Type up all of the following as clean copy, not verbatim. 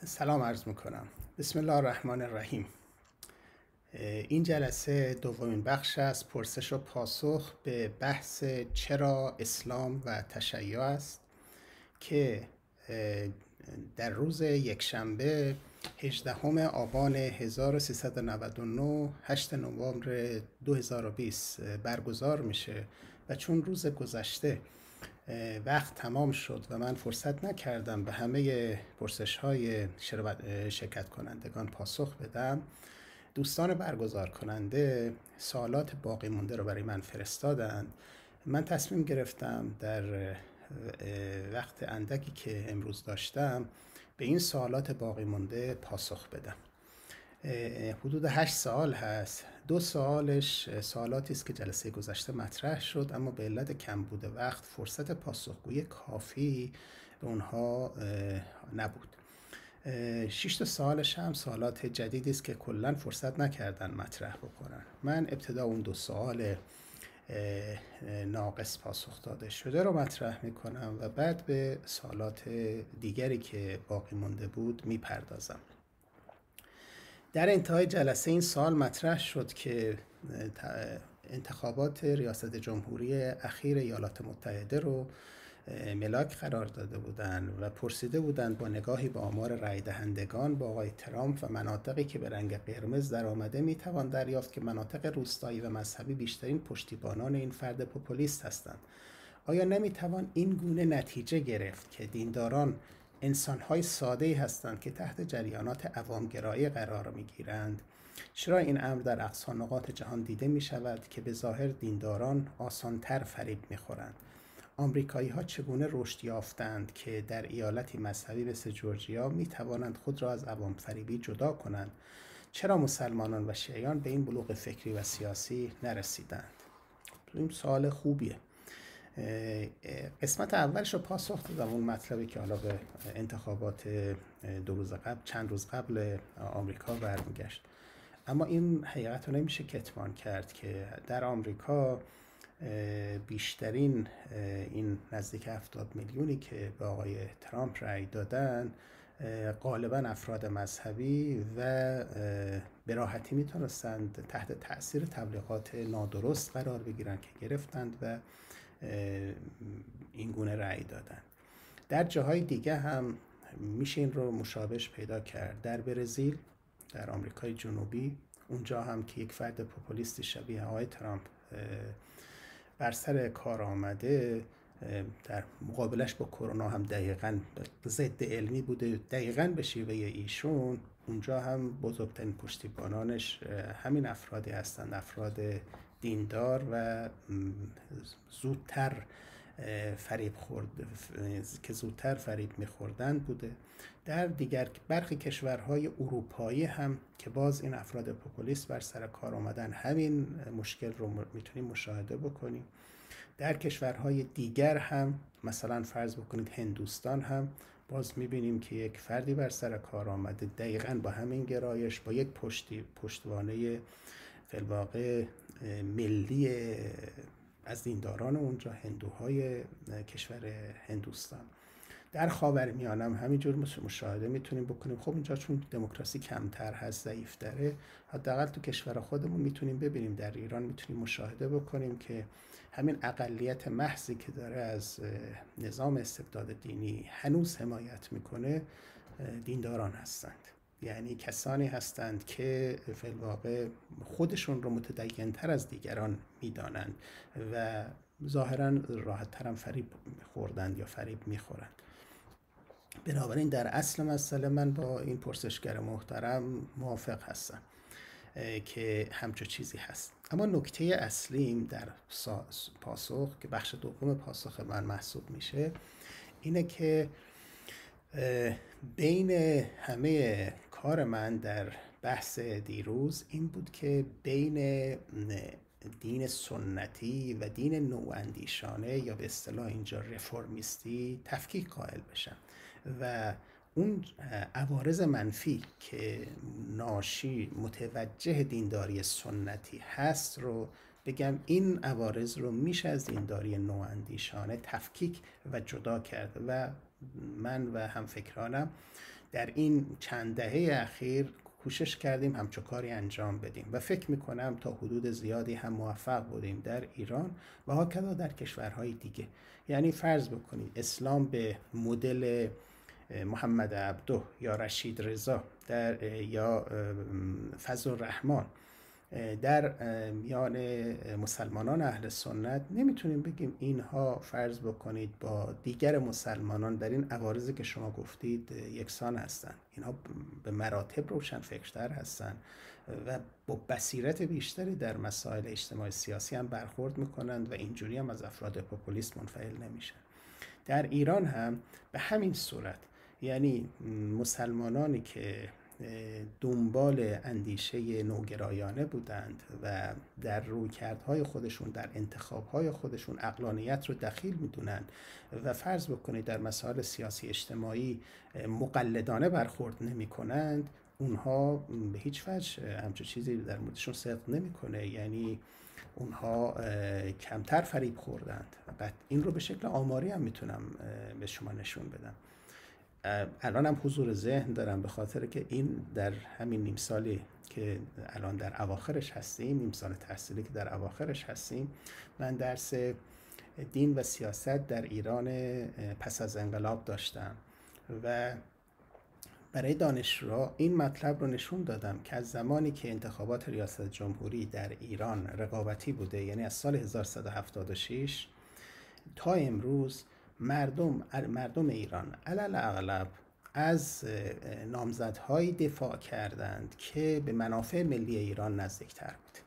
سلام عرض میکنم. بسم الله الرحمن الرحیم. این جلسه دومین بخش از پرسش و پاسخ به بحث چرا اسلام و تشیع است که در روز یکشنبه 18 آبان 1399 8 نوامبر 2020 برگزار میشه و چون روز گذشته وقت تمام شد و من فرصت نکردم به همه پرسش های شرکت کنندگان پاسخ بدم، دوستان برگزار کننده سوالات باقی مونده رو برای من فرستادند. من تصمیم گرفتم در وقت اندکی که امروز داشتم به این سوالات باقی مونده پاسخ بدم. حدود 8 سوال هست. 2 سوالش سوالاتی است که جلسه گذشته مطرح شد، اما به علت کمبود وقت فرصت پاسخگویی کافی به اونها نبود. 6 تا سوالش هم سوالات جدیدی است که کلا فرصت نکردن مطرح بکنن. من ابتدا اون 2 سوال ناقص پاسخ داده شده رو مطرح میکنم و بعد به سوالات دیگری که باقی مونده بود میپردازم. در انتهای جلسه این سوال مطرح شد که انتخابات ریاست جمهوری اخیر ایالات متحده رو ملاک قرار داده بودند و پرسیده بودند با نگاهی به آمار رای دهندگان با آقای ترامپ و مناطقی که به رنگ قرمز در آمده میتوان دریافت که مناطق روستایی و مذهبی بیشترین پشتیبانان این فرد پوپولیست هستند. آیا نمیتوان این گونه نتیجه گرفت که دینداران انسان‌های ساده‌ای هستند که تحت جریانات عوام‌گرایی قرار می‌گیرند؟ چرا این امر در اقصا نقاط جهان دیده می‌شود که به ظاهر دینداران آسان‌تر فریب می‌خورند؟ آمریکایی‌ها چگونه رشد یافتند که در ایالتی مذهبی مثل جورجیا می‌توانند خود را از عوام فریبی جدا کنند؟ چرا مسلمانان و شیعیان به این بلوغ فکری و سیاسی نرسیدند؟ این سوال خوبیه. قسمت اولش رو پاسخ دادم، اون مطلبی که حالا به انتخابات چند روز قبل آمریکا برمیگشت. اما این حقیقت رو نمیشه کتمان کرد که در آمریکا بیشترین این نزدیک 70 میلیونی که به آقای ترامپ رأی دادن غالبا افراد مذهبی و به راحتی میتونستند تحت تأثیر تبلیغات نادرست قرار بگیرن که گرفتند و این گونه رأی دادن. در جاهای دیگه هم میشه این رو مشابهش پیدا کرد. در برزیل، در آمریکای جنوبی، اونجا هم که یک فرد پوپولیست شبیه آقای ترامپ بر سر کار آمده، در مقابلش با کرونا هم دقیقاً ضد علمی بوده، دقیقاً به شیوه ایشون. اونجا هم بزرگترین پشتیبانانش همین افرادی هستند، افراد دیندار و زودتر فریب می‌خوردند بوده. در دیگر برخی کشورهای اروپایی هم که باز این افراد پوپولیست بر سر کار آمدن، همین مشکل رو میتونیم مشاهده بکنیم. در کشورهای دیگر هم مثلا فرض بکنید هندوستان هم باز میبینیم که یک فردی بر سر کار آمده دقیقاً با همین گرایش، با یک پشتوانه فی الواقع ملی از دینداران اونجا، هندوهای کشور هندوستان. در خاورمیانه هم همینجور مشاهده میتونیم بکنیم. خب اینجا چون دموکراسی کمتر هست، ضعیف‌تره، حداقل تو کشور خودمون میتونیم ببینیم. در ایران میتونیم مشاهده بکنیم که همین اقلیت محضی که داره از نظام استبداد دینی هنوز حمایت میکنه دینداران هستند. یعنی کسانی هستند که فی الواقع خودشون رو متدین‌تر از دیگران میدانند و ظاهراً راحت‌تر هم فریب خوردند یا فریب میخورند. بنابراین در اصل مسئله من با این پرسشگر محترم موافق هستم که همچو چیزی هست. اما نکته اصلیم در پاسخ که بخش دوم پاسخ من محسوب میشه اینه که بین همه کار من در بحث دیروز این بود که بین دین سنتی و دین نواندیشانه یا به اصطلاح اینجا رفرمیستی تفکیک قائل بشم و اون عوارض منفی که ناشی متوجه دینداری سنتی هست رو بگم این عوارض رو میشه از دینداری نواندیشانه تفکیک و جدا کرد و من و همفکرانم در این چند دهه اخیر کوشش کردیم همچون کاری انجام بدیم و فکر میکنم تا حدود زیادی هم موفق بودیم در ایران و هاکذا در کشورهای دیگه. یعنی فرض بکنید اسلام به مدل محمد عبده یا رشید رضا یا فضل الرحمن در میان مسلمانان اهل سنت نمیتونیم بگیم اینها فرض بکنید با دیگر مسلمانان در این عوارضی که شما گفتید یکسان هستند. اینها به مراتب روشن فکرتر هستند و با بصیرت بیشتری در مسائل اجتماعی سیاسی هم برخورد میکنند و اینجوری هم از افراد پوپولیست منفعل نمیشن. در ایران هم به همین صورت، یعنی مسلمانانی که دنبال اندیشه نوگرایانه بودند و در رویکردهای خودشون، در انتخابهای خودشون عقلانیت رو دخیل میدونند و فرض بکنید در مسائل سیاسی اجتماعی مقلدانه برخورد نمی کنند، اونها به هیچ وجه همچون چیزی در موردشون صدق نمیکنه. یعنی اونها کمتر فریب خوردند. این رو به شکل آماری هم میتونم به شما نشون بدم. الان هم حضور ذهن دارم به خاطر که این در همین نیم سالی که الان در اواخرش هستیم، نیم سال تحصیلی که در اواخرش هستیم، من درس دین و سیاست در ایران پس از انقلاب داشتم و برای دانشجوها این مطلب رو نشون دادم که از زمانی که انتخابات ریاست جمهوری در ایران رقابتی بوده، یعنی از سال 1176 تا امروز مردم ایران علل اغلب از نامزدهایی دفاع کردند که به منافع ملی ایران نزدیکتر بود.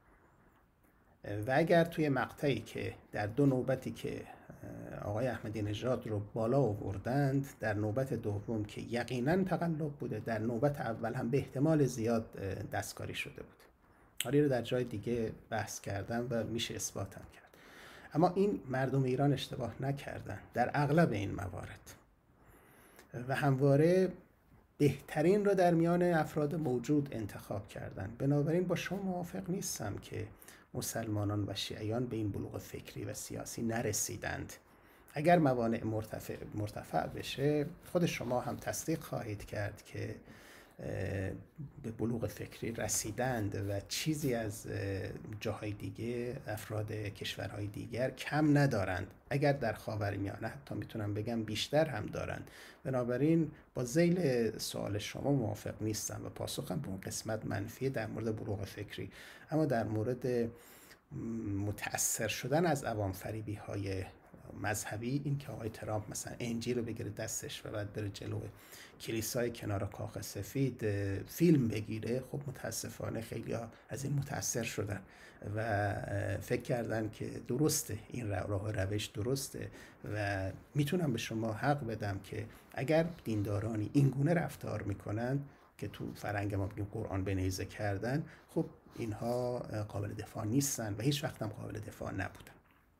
و اگر توی مقطعی که در دو نوبتی که آقای احمدی نژاد رو بالا آوردند، در نوبت دوم که یقینا تقلب بوده، در نوبت اول هم به احتمال زیاد دستکاری شده بود. حالی رو در جای دیگه بحث کردم و میشه اثباتم کرد. اما این مردم ایران اشتباه نکردن در اغلب این موارد و همواره بهترین رو در میان افراد موجود انتخاب کردن. بنابراین با شما موافق نیستم که مسلمانان و شیعیان به این بلوغ فکری و سیاسی نرسیدند. اگر موانع مرتفع بشه، خود شما هم تصدیق خواهید کرد که به بلوغ فکری رسیدند و چیزی از جاهای دیگه، افراد کشورهای دیگر کم ندارند. اگر در خاورمیانه حتی میتونم بگم بیشتر هم دارند. بنابراین با ذیل سوال شما موافق نیستم و پاسخم به اون قسمت منفی در مورد بلوغ فکری. اما در مورد متأثر شدن از عوام فریبی های مذهبی، این که آقای ترامپ مثلا انجیل رو بگیره دستش و بعد بره جلو کلیسای کنار کاخ سفید فیلم بگیره، خب متاسفانه خیلی ها از این متأثر شدن و فکر کردن که درسته، این راه روش درسته و میتونم به شما حق بدم که اگر دیندارانی این گونه رفتار میکنن که تو فرهنگ ما بگیم قرآن به نیزه کردن، خب اینها قابل دفاع نیستن و هیچ وقت هم قابل دفاع نبودن.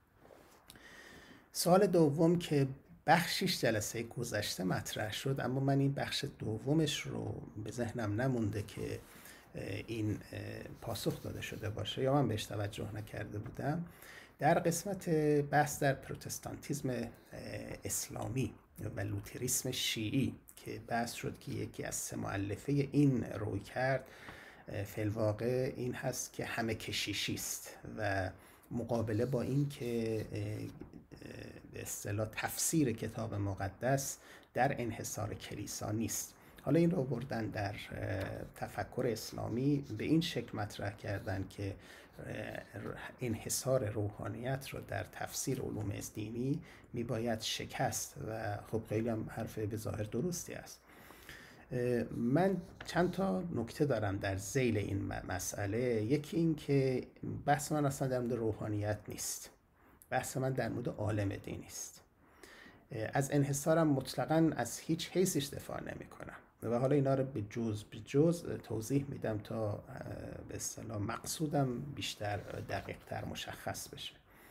سوال دوم که بخشیش جلسه گذشته مطرح شد، اما من این بخش دومش رو به ذهنم نمونده که این پاسخ داده شده باشه یا من بهش توجه نکرده بودم. در قسمت بحث در پروتستانتیسم اسلامی و لوتریسم شیعی که بحث شد که یکی از سه مؤلفه این روی کرد فی الواقع این هست که همه کشیشی است و مقابله با این که به اصطلاح تفسیر کتاب مقدس در انحصار کلیسا نیست. حالا این رو آوردن در تفکر اسلامی به این شکل مطرح کردن که انحصار روحانیت رو در تفسیر علوم دینی میباید شکست و خب خیلی هم حرف به ظاهر درستی است. من چند تا نکته دارم در ذیل این مسئله. یکی این که بحث من اصلا در مورد روحانیت نیست، بحث من در مورد عالم دینی است. از انحصارم مطلقاً از هیچ حیثش دفاع نمی کنم و حالا اینا رو به جز توضیح میدم تا به اصطلاح مقصودم بیشتر دقیق‌تر مشخص بشه.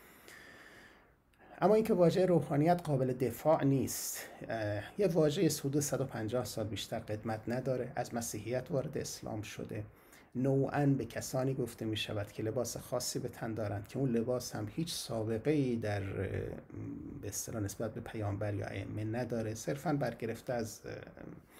اما اینکه واژه روحانیت قابل دفاع نیست، یه واژه حدود 150 سال بیشتر قدمت نداره، از مسیحیت وارد اسلام شده، نوعاً به کسانی گفته می شود که لباس خاصی به تن دارند که اون لباس هم هیچ سابقه‌ای در به اصطلاح نسبت به پیامبر یا ائمه نداره، صرفاً برگرفته از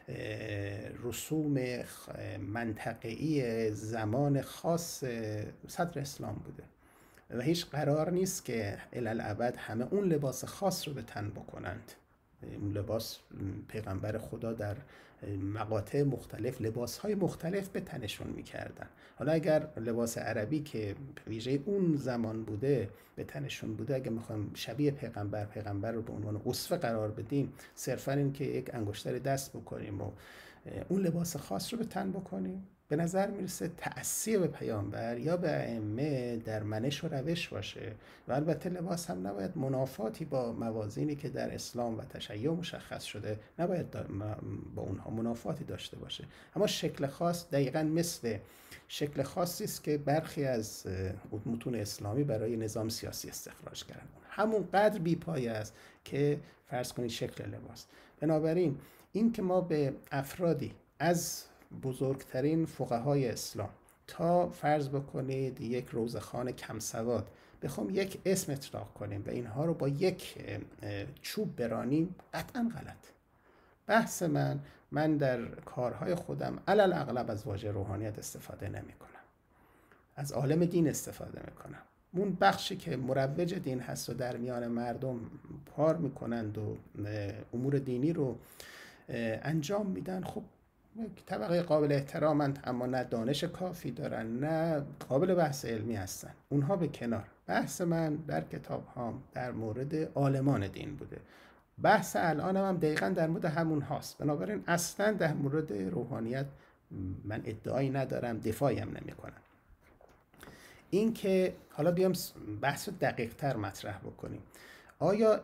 رسوم منطقه‌ای زمان خاص صدر اسلام بوده و هیچ قرار نیست که الالعبد همه اون لباس خاص رو به تن بکنند. اون لباس پیغمبر خدا در مقاطع مختلف لباس‌های مختلف به تنشون می‌کردن. حالا اگر لباس عربی که ویژه اون زمان بوده به تنشون بوده، اگه می‌خوایم شبیه پیغمبر رو به عنوان اسوه قرار بدیم، صرفاً این که یک انگشتر دست بکنیم و اون لباس خاص رو به تن بکنیم، به نظر میرسه تأثیر به پیامبر یا به ائمه در منش و روش باشه. و البته لباس هم نباید منافاتی با موازینی که در اسلام و تشیع مشخص شده، نباید با اونها منافاتی داشته باشه. اما شکل خاص دقیقاً مثل شکل خاصی است که برخی از متون اسلامی برای نظام سیاسی استخراج کردن، همون قدر بی‌پایه است که فرض کنید شکل لباس. بنابراین این که ما به افرادی از بزرگترین فقهای اسلام تا فرض بکنید یک روزخان کم سواد بخوام یک اسم اطلاق کنیم و اینها رو با یک چوب برانیم، قطعا غلط. بحث من در کارهای خودم علل اغلب از واژه روحانیت استفاده نمی کنم، از عالم دین استفاده می کنم. اون بخشی که مروج دین هست و در میان مردم کار میکنند و امور دینی رو انجام میدن، خب طبقه قابل احترامند، اما نه دانش کافی دارن نه قابل بحث علمی هستن. اونها به کنار. بحث من در کتاب هام در مورد عالمان دین بوده. بحث الان هم دقیقا در مورد همون هاست. بنابراین اصلا در مورد روحانیت من ادعایی ندارم، دفاعی هم نمی کنم. این که حالا بیام بحث رو دقیق تر مطرح بکنیم. آیا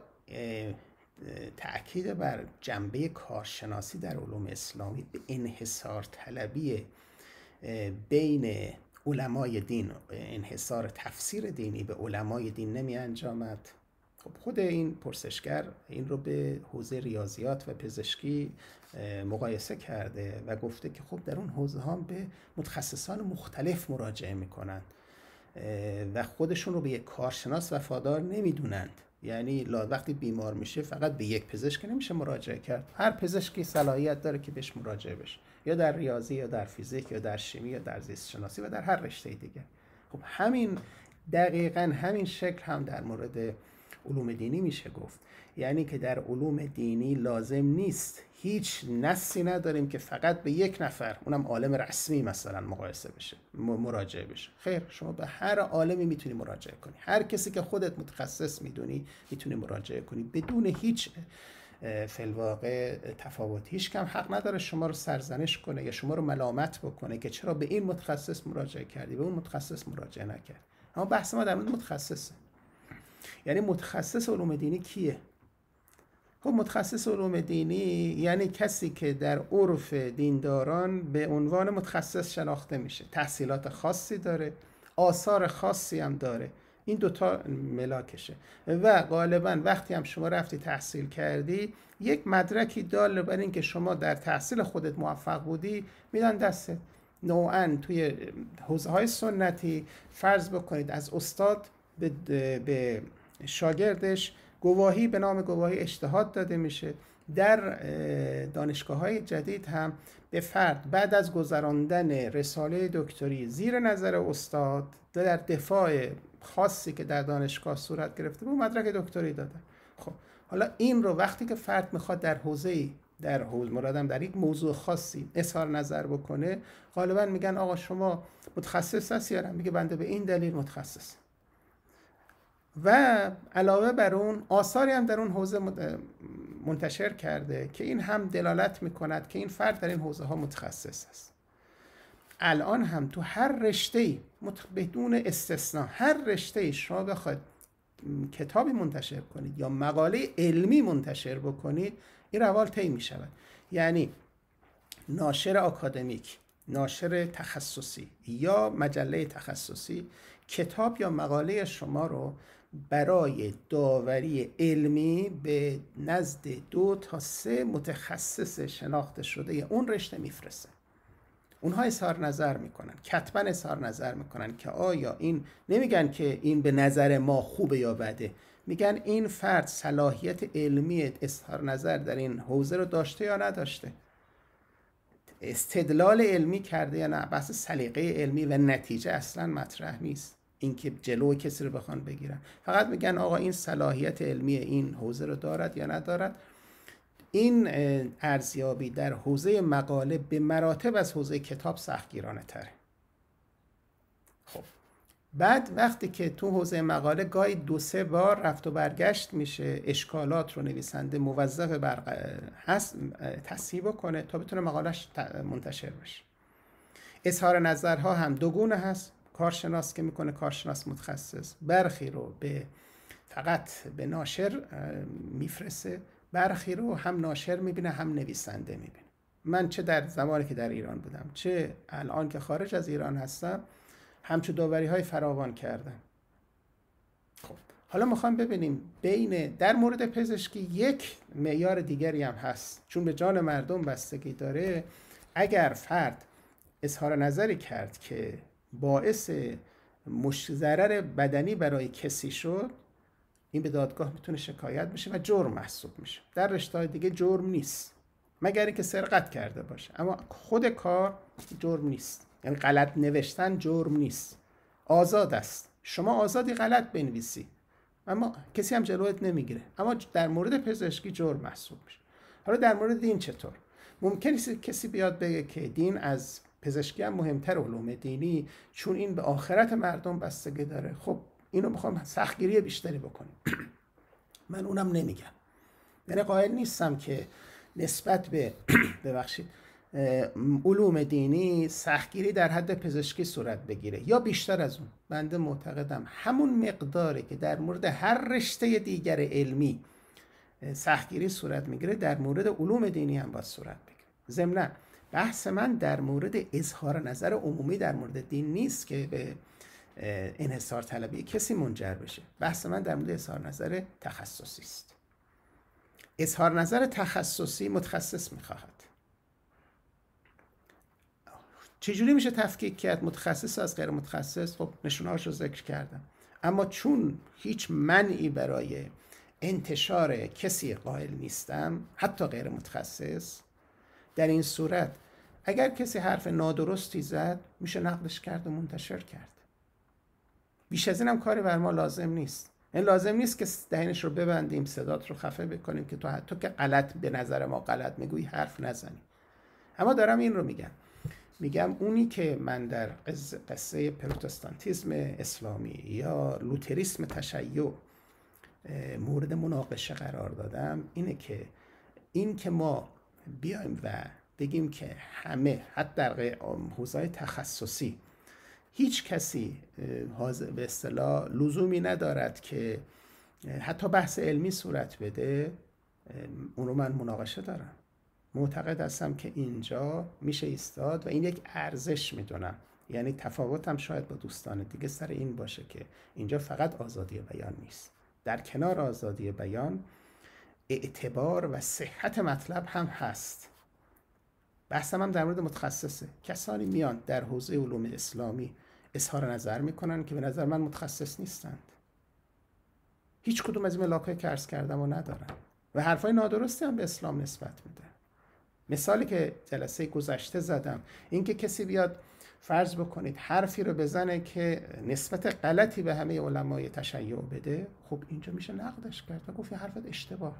تأکید بر جنبه کارشناسی در علوم اسلامی به انحصار طلبی بین علمای دین، انحصار تفسیر دینی به علمای دین نمی انجامد؟ خب خود این پرسشگر این رو به حوزه ریاضیات و پزشکی مقایسه کرده و گفته که خب در اون حوزه ها به متخصصان مختلف مراجعه میکنند و خودشون رو به یک کارشناس وفادار نمیدونند. یعنی وقتی بیمار میشه فقط به یک پزشک نمیشه مراجعه کرد، هر پزشکی صلاحیت داره که بهش مراجعه بشه، یا در ریاضی یا در فیزیک یا در شیمی یا در زیست شناسی و در هر رشته دیگه. خب همین دقیقاً همین شکل هم در مورد علوم دینی میشه گفت. یعنی که در علوم دینی لازم نیست، هیچ نصی نداریم که فقط به یک نفر، اونم عالم رسمی مثلا، مقایسه بشه، مراجعه بشه. خیر، شما به هر عالمی میتونی مراجعه کنی، هر کسی که خودت متخصص میدونی میتونی مراجعه کنی بدون هیچ فی‌الواقع تفاوت. هیچ کم حق نداره شما رو سرزنش کنه یا شما رو ملامت بکنه که چرا به این متخصص مراجعه کردی به اون متخصص مراجعه نکرد. اما بحث ما در مورد متخصصه. یعنی متخصص علوم دینی کیه؟ خب متخصص علوم دینی یعنی کسی که در عرف دینداران به عنوان متخصص شناخته میشه، تحصیلات خاصی داره، آثار خاصی هم داره. این دوتا ملاکشه و غالبا وقتی هم شما رفتی تحصیل کردی یک مدرکی دال بر این که شما در تحصیل خودت موفق بودی میدن دسته. نوعاً توی حوزه‌های سنتی فرض بکنید از استاد به شاگردش گواهی به نام گواهی اجتهاد داده میشه. در دانشگاه‌های جدید هم به فرد بعد از گذراندن رساله دکتری زیر نظر استاد در دفاع خاصی که در دانشگاه صورت گرفته بود مدرک دکتری داده. خب حالا این رو وقتی که فرد میخواد در حوزه‌ای مرادم در یک موضوع خاصی اظهار نظر بکنه، غالبا میگن آقا شما متخصص هستی؟ یا میگه بنده به این دلیل متخصص. و علاوه بر اون آثاری هم در اون حوزه منتشر کرده که این هم دلالت میکند که این فرد در این حوزه ها متخصص است. الان هم تو هر رشته‌ای بدون استثناء هر رشته‌ای شما بخواید کتابی منتشر کنید یا مقاله علمی منتشر بکنید، این روال طی میشود. یعنی ناشر آکادمیک، ناشر تخصصی یا مجله تخصصی کتاب یا مقاله شما رو برای داوری علمی به نزد 2 تا 3 متخصص شناخته شده اون رشته میفرسته. اونها اظهار نظر میکنن، کتباً اظهار نظر میکنن که آیا این، نمیگن که این به نظر ما خوبه یا بده، میگن این فرد صلاحیت علمی اظهار نظر در این حوزه رو داشته یا نداشته. استدلال علمی کرده یا نه. بحث سلیقه علمی و نتیجه اصلا مطرح نیست، اینکه جلو کسی رو بخوان بگیرن. فقط میگن آقا این صلاحیت علمی این حوزه رو دارد یا ندارد. این ارزیابی در حوزه مقاله به مراتب از حوزه کتاب سختگیرانه تره. خب بعد وقتی که تو حوزه مقاله گاهی 2-3 بار رفت و برگشت میشه، اشکالات رو نویسنده موظف هست تصحیح کنه تا بتونه مقالش منتشر بشه. اظهار نظرها هم دو گونه هست، کارشناس که میکنه، کارشناس متخصص، برخی رو فقط به ناشر میفرسته، برخی رو هم ناشر میبینه هم نویسنده میبینه. من چه در زمانی که در ایران بودم چه الان که خارج از ایران هستم همچون داوری های فراوان کردم. خب حالا میخوام ببینیم در مورد پزشکی یک معیار دیگری هم هست، چون به جان مردم بستگی داره. اگر فرد اظهار نظری کرد که باعث ضرر بدنی برای کسی شد، این به دادگاه میتونه شکایت بشه و جرم محسوب میشه. در رشته‌های دیگه جرم نیست مگر اینکه سرقت کرده باشه، اما خود کار جرم نیست. یعنی غلط نوشتن جرم نیست، آزاد است، شما آزادی غلط بنویسی اما کسی هم جلوت نمیگیره، اما در مورد پزشکی جرم محسوب میشه. حالا در مورد دین چطور؟ ممکنه کسی بیاد بگه که دین از پزشکی هم مهمتر، علوم دینی، چون این به آخرت مردم بستگی داره. خب اینو میخوام سختگیری بیشتری بکنیم. من اونم نمیگم، یعنی قائل نیستم که نسبت به ببخشید علوم دینی سختگیری در حد پزشکی صورت بگیره یا بیشتر از اون. بنده معتقدم همون مقداری که در مورد هر رشته دیگر علمی سختگیری صورت میگیره در مورد علوم دینی هم باید صورت بگیره. ضمناً بحث من در مورد اظهار نظر عمومی در مورد دین نیست که به انحصار طلبی کسی منجر بشه. بحث من در مورد اظهار نظر تخصصی است. اظهار نظر تخصصی متخصص میخواهد. چجوری میشه تفکیک کرد متخصص از غیر متخصص؟ خب نشونهاش رو ذکر کردم. اما چون هیچ منعی برای انتشار کسی قائل نیستم، حتی غیر متخصص، در این صورت اگر کسی حرف نادرستی زد میشه نقدش کرد و منتشر کرد. بیش از اینم کاری بر ما لازم نیست. این لازم نیست که دهنش رو ببندیم، صدات رو خفه بکنیم که تو که غلط، به نظر ما غلط میگویی، حرف نزنی. اما دارم این رو میگم اونی که من در قصه پروتستانتیسم اسلامی یا لوتریسم تشیع مورد مناقشه قرار دادم اینه که ما بیایم و بگیم که همه، حتی در حوزه تخصصی، هیچ کسی به اصطلاح لزومی ندارد که حتی بحث علمی صورت بده. اون رو من مناقشه دارم. معتقد هستم که اینجا میشه ایستاد و این یک ارزش میدونم. یعنی تفاوتم شاید با دوستان دیگه سر این باشه که اینجا فقط آزادی بیان نیست، در کنار آزادی بیان اعتبار و صحت مطلب هم هست. بحثم هم در مورد متخصصه. کسانی میان در حوزه علوم اسلامی اظهار نظر میکنن که به نظر من متخصص نیستند، هیچ کدوم از این ملاکایی که عرض کردم و ندارن و حرفای نادرستی هم به اسلام نسبت میده. مثالی که جلسه گذشته زدم، این که کسی بیاد فرض بکنید حرفی رو بزنه که نسبت غلطی به همه علمای تشیع بده، خب اینجا میشه نقدش کرد و گفت حرفت اشتباه،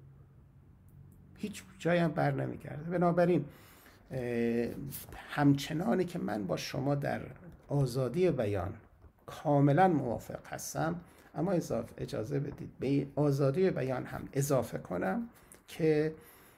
هیچ جایی هم بر نمیگرده. بنابراین همچنانی که من با شما در آزادی بیان کاملا موافق هستم، اما اجازه بدید به آزادی بیان هم اضافه کنم که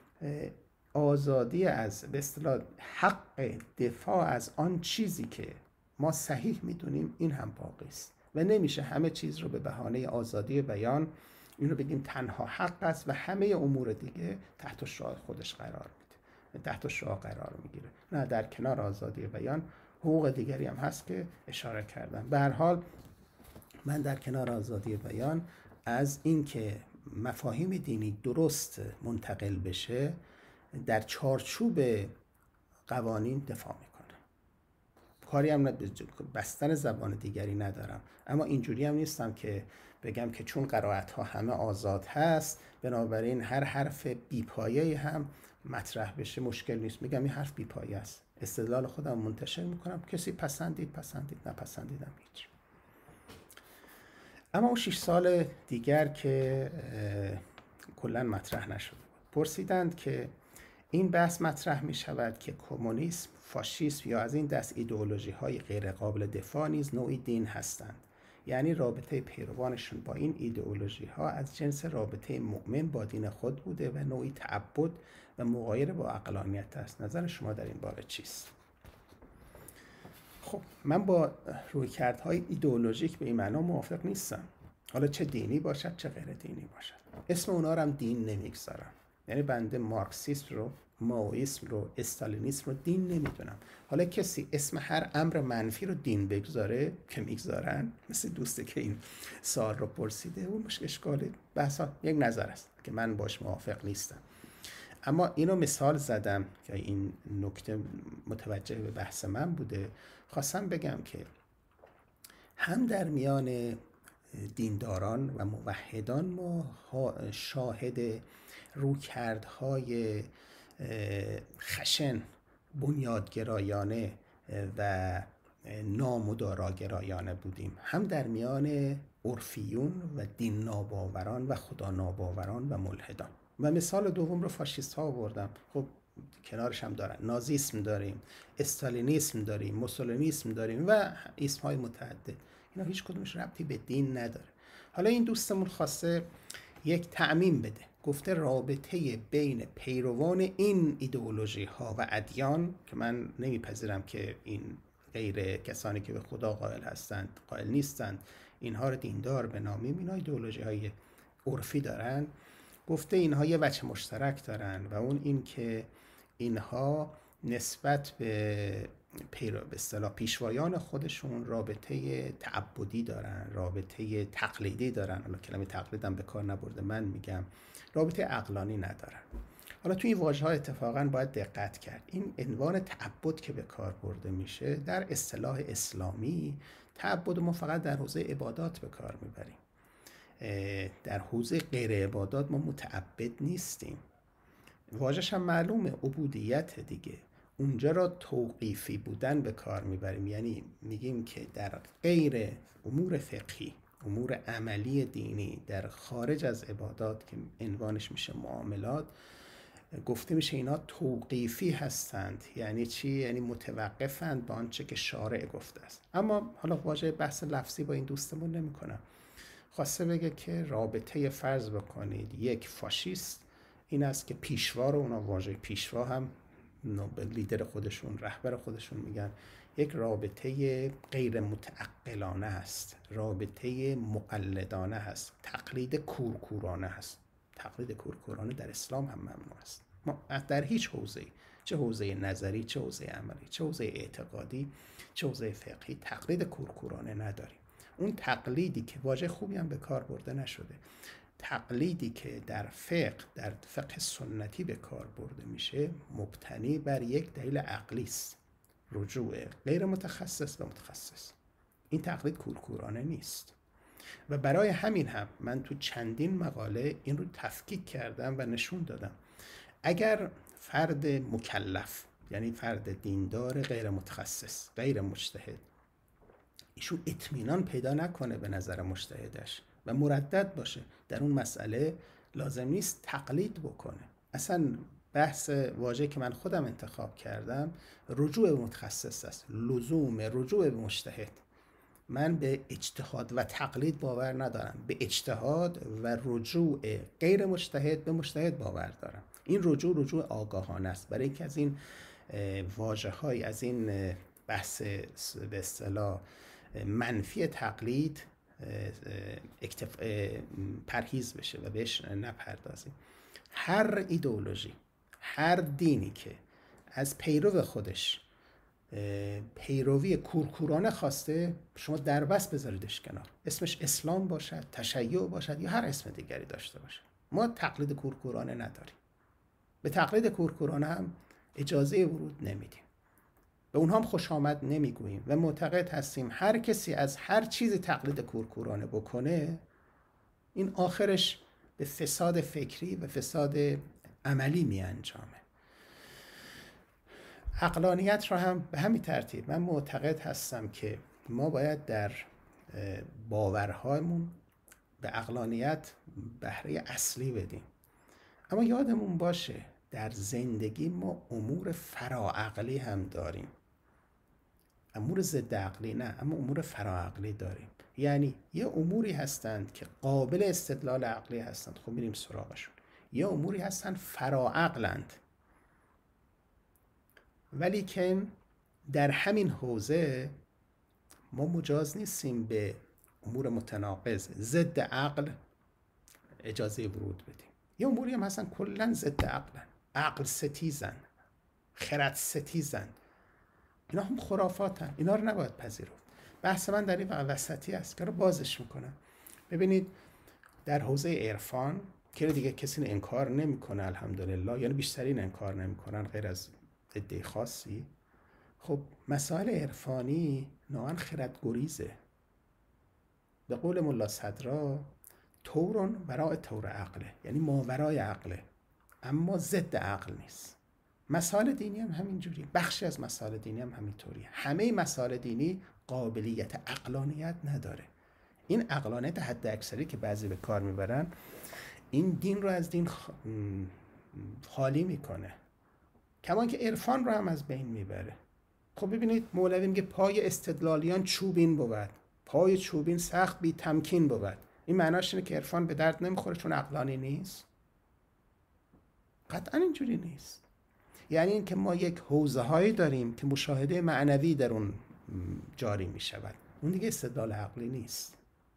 آزادی از به اصطلاح حق دفاع از آن چیزی که ما صحیح میدونیم این هم باقی است و نمیشه همه چیز رو به بهانه آزادی بیان این رو بگیم تنها حق است و همه امور دیگه تحت شعاع خودش قرار میده، تحت شعاع قرار میگیره. نه، در کنار آزادی بیان حقوق دیگری هم هست که اشاره کردم. به هر حال من در کنار آزادی بیان از این که مفاهیم دینی درست منتقل بشه در چارچوب قوانین دفاع میکنم. کاری هم بستن زبان دیگری ندارم، اما اینجوری هم نیستم که بگم که چون قرائت ها همه آزاد هست بنابراین هر حرف بی‌پایه‌ای هم مطرح بشه مشکل نیست، میگم این حرف بی‌پایه است، استدلال خودم منتشر میکنم، کسی پسندید نپسندیدم هیچ. اما اون 6 سال دیگر که کلا مطرح نشده بود، پرسیدند که این بحث مطرح می شود که کمونیسم، فاشیسم یا از این دست ایدئولوژی های غیر قابل دفاع نیز نوعی دین هستند، یعنی رابطه پیروانشون با این ایدئولوژی ها از جنس رابطه مؤمن با دین خود بوده و نوعی تعبد و مغایر با عقلانیت است. نظر شما در این باره چیست؟ خب من با رویکردهای ایدئولوژیک به این معنا موافق نیستم، حالا چه دینی باشد چه غیر دینی باشد. اسم اونا رو هم دین نمیگذارم، یعنی بنده مارکسیسم رو، مائویسم رو، استالینیسم رو دین نمیدونم. حالا کسی اسم هر امر منفی رو دین بگذاره که میگذارن، مثل دوسته که این سوال رو پرسیده، اون مش اشکالی، بحثا یک نظر است که من باش موافق نیستم. اما اینو مثال زدم که این نکته متوجه به بحث من بوده. خواستم بگم که هم در میان دینداران و موحدان ما شاهد رویکردهای خشن، بنیادگرایانه و نامداراگرایانه بودیم، هم در میان عرفیون و دین ناباوران و خدا ناباوران و ملحدان. و مثال دوم رو فاشیست ها آوردم، خب کنارش هم دارن، نازیسم داریم، استالینیسم داریم، موسولینیسم داریم و اسم های متعدد. اینا هیچ کدومش ربطی به دین نداره. حالا این دوستمون خواسته یک تعمیم بده، گفته رابطه بین پیروان این ایدئولوژی ها و ادیان، که من نمیپذیرم که این غیر کسانی که به خدا قائل هستند، قائل نیستند، اینها رو دیندار بنامیم، اینها ایدئولوژی های عرفی دارن. گفته اینها یه وجه مشترک دارن و اون این که اینها نسبت به اصطلاح پیشوایان خودشون رابطه تعبدی دارن، رابطه تقلیدی دارن. حالا کلمه تقلیدم به کار نبرده، من میگم رابطه عقلانی ندارن. حالا توی این واژه‌ها اتفاقاً باید دقت کرد. این عنوان تعبد که به کار برده میشه در اصطلاح اسلامی، تعبد ما فقط در حوزه عبادات به کار میبریم. در حوزه غیر عبادات ما متعبد نیستیم. واژه‌ش هم معلومه، عبودیت دیگه. اونجا را توقیفی بودن به کار میبریم، یعنی میگیم که در غیر امور فقهی، امور عملی دینی، در خارج از عبادات که عنوانش میشه معاملات، گفته میشه اینا توقیفی هستند. یعنی چی؟ یعنی متوقفند به آنچه که شارع گفته است. اما حالا واژه بحث لفظی با این دوستمون نمی کنم. خواسته بگه که رابطه فرض بکنید یک فاشیست این است که پیشوا رو، اونا واژه پیشوا هم به لیدر خودشون، رهبر خودشون میگن، یک رابطه غیر متعقلانه هست، رابطه مقلدانه هست، تقلید کورکورانه هست. تقلید کورکورانه در اسلام هم ممنوع است. ما در هیچ حوزه‌ای، چه حوزه نظری، چه حوزه عملی، چه حوزه اعتقادی، چه حوزه فقهی، تقلید کورکورانه نداریم. اون تقلیدی که واژه خوبی هم به کار برده نشده، تقلیدی که در فقه سنتی به کار برده میشه، مبتنی بر یک دلیل عقلی است، رجوع غیر متخصص به متخصص. این تقلید کورکورانه نیست و برای همین هم من تو چندین مقاله این رو تفکیک کردم و نشون دادم. اگر فرد مکلف، یعنی فرد دیندار غیر متخصص، غیر مجتهد، ایشون اطمینان پیدا نکنه به نظر مجتهدش و مردد باشه در اون مسئله، لازم نیست تقلید بکنه. اصلا بحث واژه‌ای که من خودم انتخاب کردم رجوع به متخصص است، لزوم رجوع به مجتهد. من به اجتهاد و تقلید باور ندارم، به اجتهاد و رجوع غیر مجتهد به مجتهد باور دارم. این رجوع آگاهانه است. برای اینکه از این واژه‌های، از این بحث به اصطلاح منفی تقلید پرهیز بشه و بهش نپردازیم. هر ایدئولوژی، هر دینی که از پیرو خودش پیروی کورکورانه خواسته، شما دربست بذاریدش کنار، اسمش اسلام باشد، تشیع باشد یا هر اسم دیگری داشته باشه. ما تقلید کورکورانه نداریم، به تقلید کورکورانه هم اجازه ورود نمیدیم، به اونها هم خوش آمد نمیگوییم و معتقد هستیم هر کسی از هر چیزی تقلید کورکورانه بکنه، این آخرش به فساد فکری و فساد عملی می انجامه. عقلانیت رو هم به همین ترتیب من معتقد هستم که ما باید در باورهامون به عقلانیت بهره اصلی بدیم، اما یادمون باشه در زندگی ما امور فراعقلی هم داریم. امور ضد عقلی نه، اما امور فراعقلی داریم. یعنی یه اموری هستند که قابل استدلال عقلی هستند، خب میریم سراغشون. یه اموری هستند فراعقلند، ولی که در همین حوزه ما مجاز نیستیم به امور متناقض ضد عقل اجازه ورود بدیم. یه اموری هم هستن کلا ضد عقلن، عقل ستیزن، خرد ستیزن، اینا هم خرافاتن، اینا رو نباید پذیرفت. بحث من در این وسطی است که رو بازش میکنم. ببینید در حوزه عرفان که دیگه کسی انکار نمیکنه الحمدلله، یعنی بیشترین انکار نمیکنن غیر از عده خاصی، خب مسائل عرفانی نوعا خرد گریزه. به قول ملا صدرا تورون برای تور عقله، یعنی ماورای عقله، اما ضد عقل نیست. مسائل دینی هم همینجوری، بخشی از مسائل دینی هم همینطوری. همه مسائل دینی قابلیت عقلانیت نداره. این عقلانیت حد اکثری که بعضی به کار میبرن این دین رو از دین خالی میکنه، کمان که عرفان رو هم از بین میبره. خب ببینید مولوی میگه پای استدلالیان چوبین بود، پای چوبین سخت بی تمکین بود. این معناش اینه که عرفان به درد نمیخوره چون عقلانی نیست؟ قطعا اینجوری نیست. یعنی این که ما یک حوزه هایی داریم که مشاهده معنوی در اون جاری می شود، اون دیگه استدلال عقلی نیست.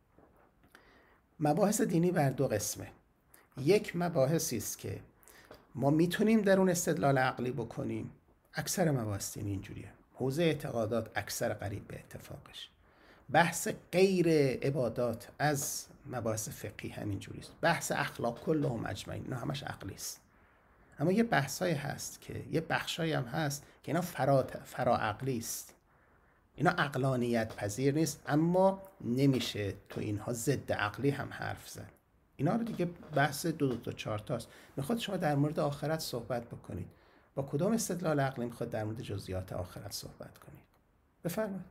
مباحث دینی بر دو قسمه. یک مباحثی است که ما میتونیم در اون استدلال عقلی بکنیم، اکثر مباحث دینی اینجوریه. حوزه اعتقادات اکثر قریب به اتفاقش. بحث غیر عبادات از مباحث فقهی همینجوری است. بحث اخلاق کلهم اجمعین، نه همش عقلی است. اما یه بحثایی هست که یه بخشایی هم هست که اینا فرا عقلی است، اینا عقلانیت پذیر نیست، اما نمیشه تو اینها ضد عقلی هم حرف زد. اینا رو دیگه بحث دو تا چهار تاست. میخواد شما در مورد آخرت صحبت بکنید، با کدام استدلال عقلی میخواد در مورد جزئیات آخرت صحبت کنید؟ بفرمایید.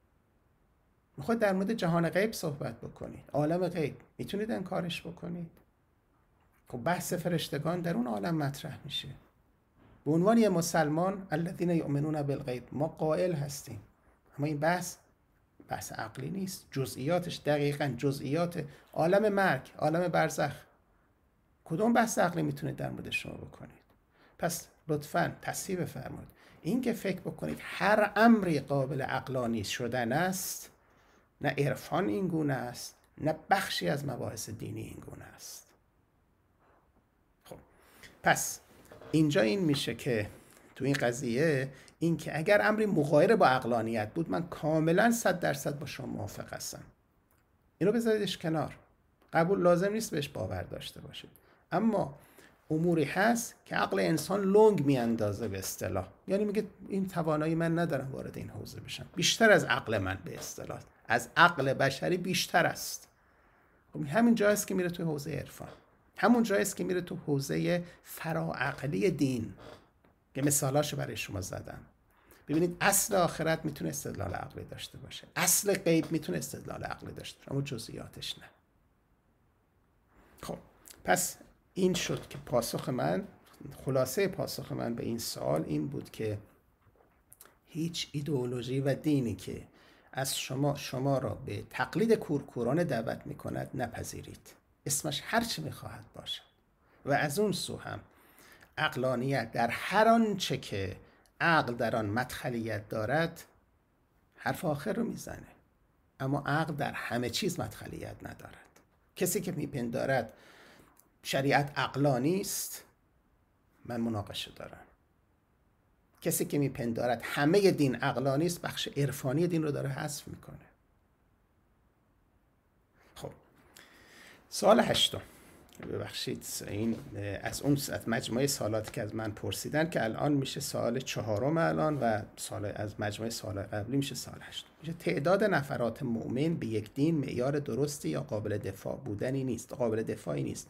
میخواد در مورد جهان غیب صحبت بکنید، عالم غیب، میتونید انکارش بکنید؟ خب بحث فرشتگان در اون عالم مطرح میشه. به عنوان یه مسلمان الذین یؤمنون بالغیب ما قائل هستیم، اما این بحث عقلی نیست. جزئیاتش دقیقاً جزئیات عالم مرگ، عالم برزخ، کدوم بحث عقلی میتونید در مورد شما بکنید؟ پس لطفاً تصحیح بفرمایید. این که فکر بکنید هر امری قابل عقلانی شدن است، نه عرفان این گونه است، نه بخشی از مباحث دینی این گونه است. خب پس اینجا این میشه که تو این قضیه این که اگر امری مغایر با عقلانیت بود، من کاملا 100% با شما موافق هستم. اینو بذاریدش کنار، قبول لازم نیست بهش باور داشته باشید. اما اموری هست که عقل انسان لنگ میاندازه به اصطلاح، یعنی میگه این توانایی من ندارم وارد این حوزه بشم، بیشتر از عقل من به اصطلاح، از عقل بشری بیشتر است. خب همین جایست که میره تو حوزه عرفان، همون جایست که میره تو حوزه فراعقلی دین که مثالاشو برای شما زدم. ببینید اصل آخرت میتونه استدلال عقلی داشته باشه، اصل غیب میتونه استدلال عقلی داشته باشه، اما جزئیاتش نه. خب پس این شد که پاسخ من، خلاصه پاسخ من به این سوال این بود که هیچ ایدئولوژی و دینی که از شما را به تقلید کورکورانه دعوت میکند نپذیرید، اسمش هر چی میخواهد باشد. و از اون سو هم عقلانیت در هر آنچه که عقل در آن مدخلیت دارد حرف آخر رو میزنه، اما عقل در همه چیز مدخلیت ندارد. کسی که میپندارد شریعت عقلانی است، من مناقشه دارم. کسی که میپندارد همه دین عقلانی است، بخش عرفانی دین رو داره حذف میکنه. خب سوال 8، ببخشید این از اون مجموعه سوالاتی که از من پرسیدن که الان میشه سوال 4 الان، و سوال از مجموعه سوال قبلی میشه سوال 8. میشه تعداد نفرات مؤمن به یک دین معیار درستی یا قابل دفاع بودنی نیست، قابل دفاعی نیست.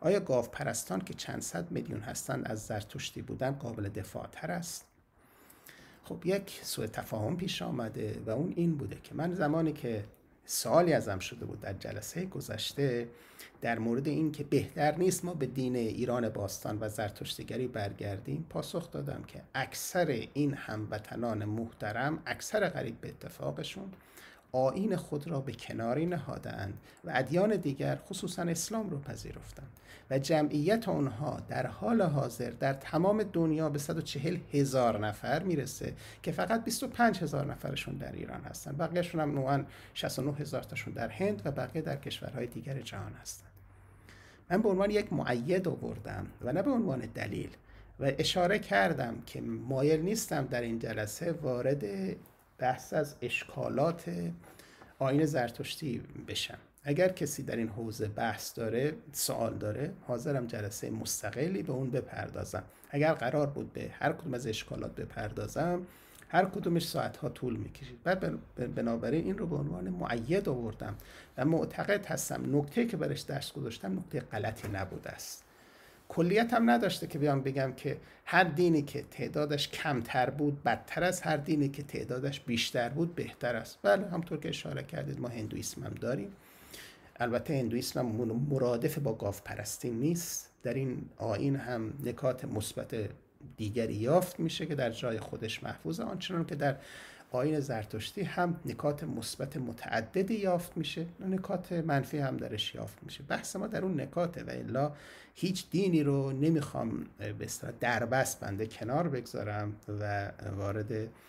آیا گاوپرستان که چند صد میلیون هستند از زرتشتی بودن قابل دفاع تر است؟ خب یک سوء تفاهم پیش آمده و اون این بوده که من زمانی که سوالی ازم شده بود در جلسه گذشته در مورد این که بهتر نیست ما به دین ایران باستان و زرتشتیگری برگردیم، پاسخ دادم که اکثر این هموطنان محترم، اکثر قریب به اتفاقشون، آیین خود را به کناری نهادند و ادیان دیگر خصوصا اسلام رو پذیرفتند و جمعیت آنها در حال حاضر در تمام دنیا به 140,000 نفر میرسه که فقط 25,000 نفرشون در ایران هستن، بقیهشون هم نوعاً 69,000 تاشون در هند و بقیه در کشورهای دیگر جهان هستن. من به عنوان یک مؤید آوردم و نه به عنوان دلیل و اشاره کردم که مایل نیستم در این جلسه وارد بحث از اشکالات آیین زرتشتی بشم. اگر کسی در این حوزه بحث داره، سوال داره، حاضرم جلسه مستقلی به اون بپردازم. اگر قرار بود به هر کدوم از اشکالات بپردازم، هر کدومش ساعتها طول میکشید. بعد بنابراین این رو به عنوان مؤید آوردم و معتقد هستم نکته که برش دست گذاشتم نکته غلطی نبوده است. کلیت هم نداشته که بیام بگم که هر دینی که تعدادش کمتر بود بدتر است، هر دینی که تعدادش بیشتر بود بهتر است. بله، همطور که اشاره کردید ما هندویسم هم داریم. البته هندویسم هم مرادف با گاوپرستی نیست. در این آیین هم نکات مثبت دیگری یافت میشه که در جای خودش محفوظه، آنچنان که در آیین زرتشتی هم نکات مثبت متعددی یافت میشه، نکات منفی هم درش یافت میشه. بحث ما در اون نکاته و الا هیچ دینی رو نمیخوام به اصطلاح دربست بنده کنار بگذارم و وارد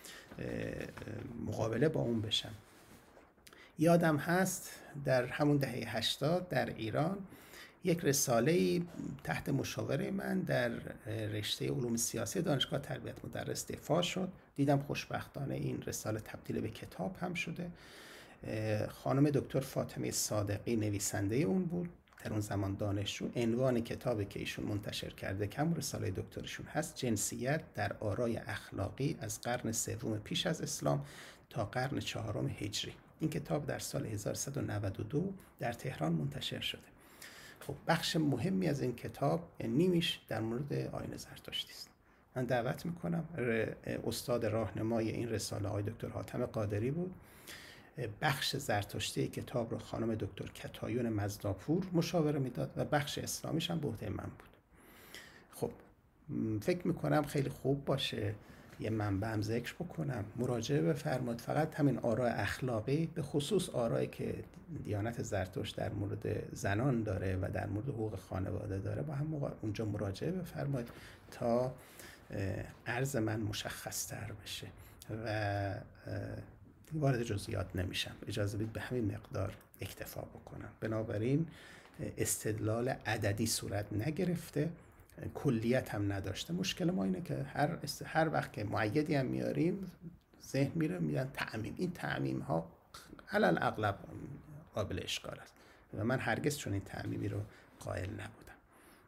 مقابله با اون بشم. یادم هست در همون دهه 80 در ایران یک رساله تحت مشاوره من در رشته علوم سیاسی دانشگاه تربیت مدرس دفاع شد. دیدم خوشبختانه این رساله تبدیل به کتاب هم شده. خانم دکتر فاطمه صادقی نویسنده اون بود، در اون زمان دانشجو. عنوان کتابی که ایشون منتشر کرده که هم رساله دکترشون هست، جنسیت در آرای اخلاقی از قرن سوم پیش از اسلام تا قرن چهارم هجری. این کتاب در سال 1192 در تهران منتشر شده. خب بخش مهمی از این کتاب نیمیش در مورد آیین زرتشتی است. من دعوت میکنم، استاد راهنمای این رساله آقای دکتر حاتم قادری بود. بخش زرتشتی کتاب رو خانم دکتر کتایون مزداپور مشاوره میداد و بخش اسلامیش هم به عهده من بود. خب فکر میکنم خیلی خوب باشه یه منبع هم ذکر بکنم، مراجعه بفرمایید. فقط همین آراء اخلاقی، به خصوص آرایی که دیانت زرتشت در مورد زنان داره و در مورد حقوق خانواده داره، با هم اونجا مراجعه بفرمایید تا عرض من مشخص تر بشه و وارد جزئیات نمیشم. اجازه بدید به همین مقدار اکتفا بکنم. بنابراین استدلال عددی صورت نگرفته، کلیت هم نداشته. مشکل ما اینه که هر وقت که مؤیدی هم میاریم ذهن میره میگن تعمیم. این تعمیم ها علل اغلب قابل اشکال است و من هرگز چون این تعمیمی رو قائل نبودم.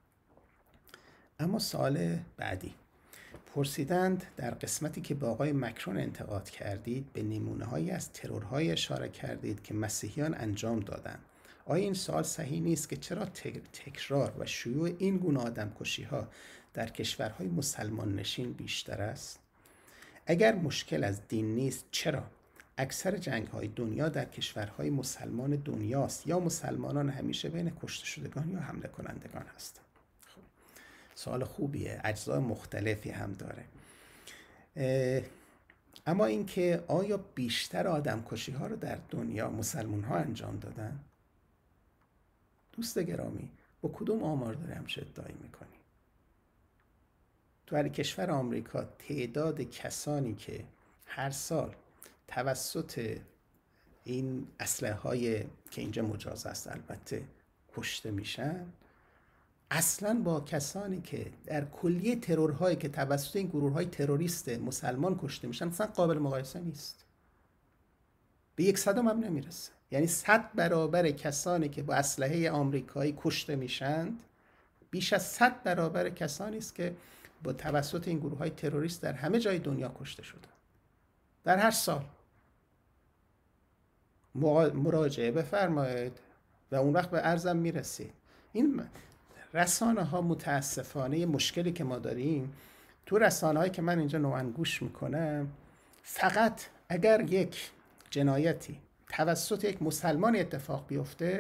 اما سوال بعدی پرسیدند در قسمتی که با آقای مکرون انتقاد کردید به نمونه هایی از ترورهای اشاره کردید که مسیحیان انجام دادند. آیا این سوال صحیح نیست که چرا تکرار و شیوع این گونه آدمکشی ها در کشورهای مسلمان نشین بیشتر است؟ اگر مشکل از دین نیست چرا اکثر جنگ های دنیا در کشورهای مسلمان دنیاست یا مسلمانان همیشه بین کشته شدگان یا حمله کنندگان هستند؟ خب سوال خوبیه، اجزای مختلفی هم داره. اما اینکه آیا بیشتر آدمکشی ها رو در دنیا مسلمان ها انجام دادن؟ دوست گرامی، با کدوم آمار داره همچه ادعایی میکنی؟ تو هر کشور آمریکا تعداد کسانی که هر سال توسط این اسلحه های که اینجا مجاز است البته کشته میشن، اصلا با کسانی که در کلیه ترورهایی که توسط این گروه های تروریست مسلمان کشته میشن اصلا قابل مقایسه نیست. به 100 هم نمیرسه. یعنی 100 برابر کسانی که با اسلحه آمریکایی کشته میشند بیش از 100 برابر کسانی است که با توسط این گروه های تروریست در همه جای دنیا کشته شدند در هر سال. مراجعه بفرمایید و اون وقت به عرضم میرسید. این رسانه ها متاسفانه مشکلی که ما داریم تو رسانه هایی که من اینجا نوعاً گوش میکنم، فقط اگر یک جنایتی توسط یک مسلمان اتفاق بیفته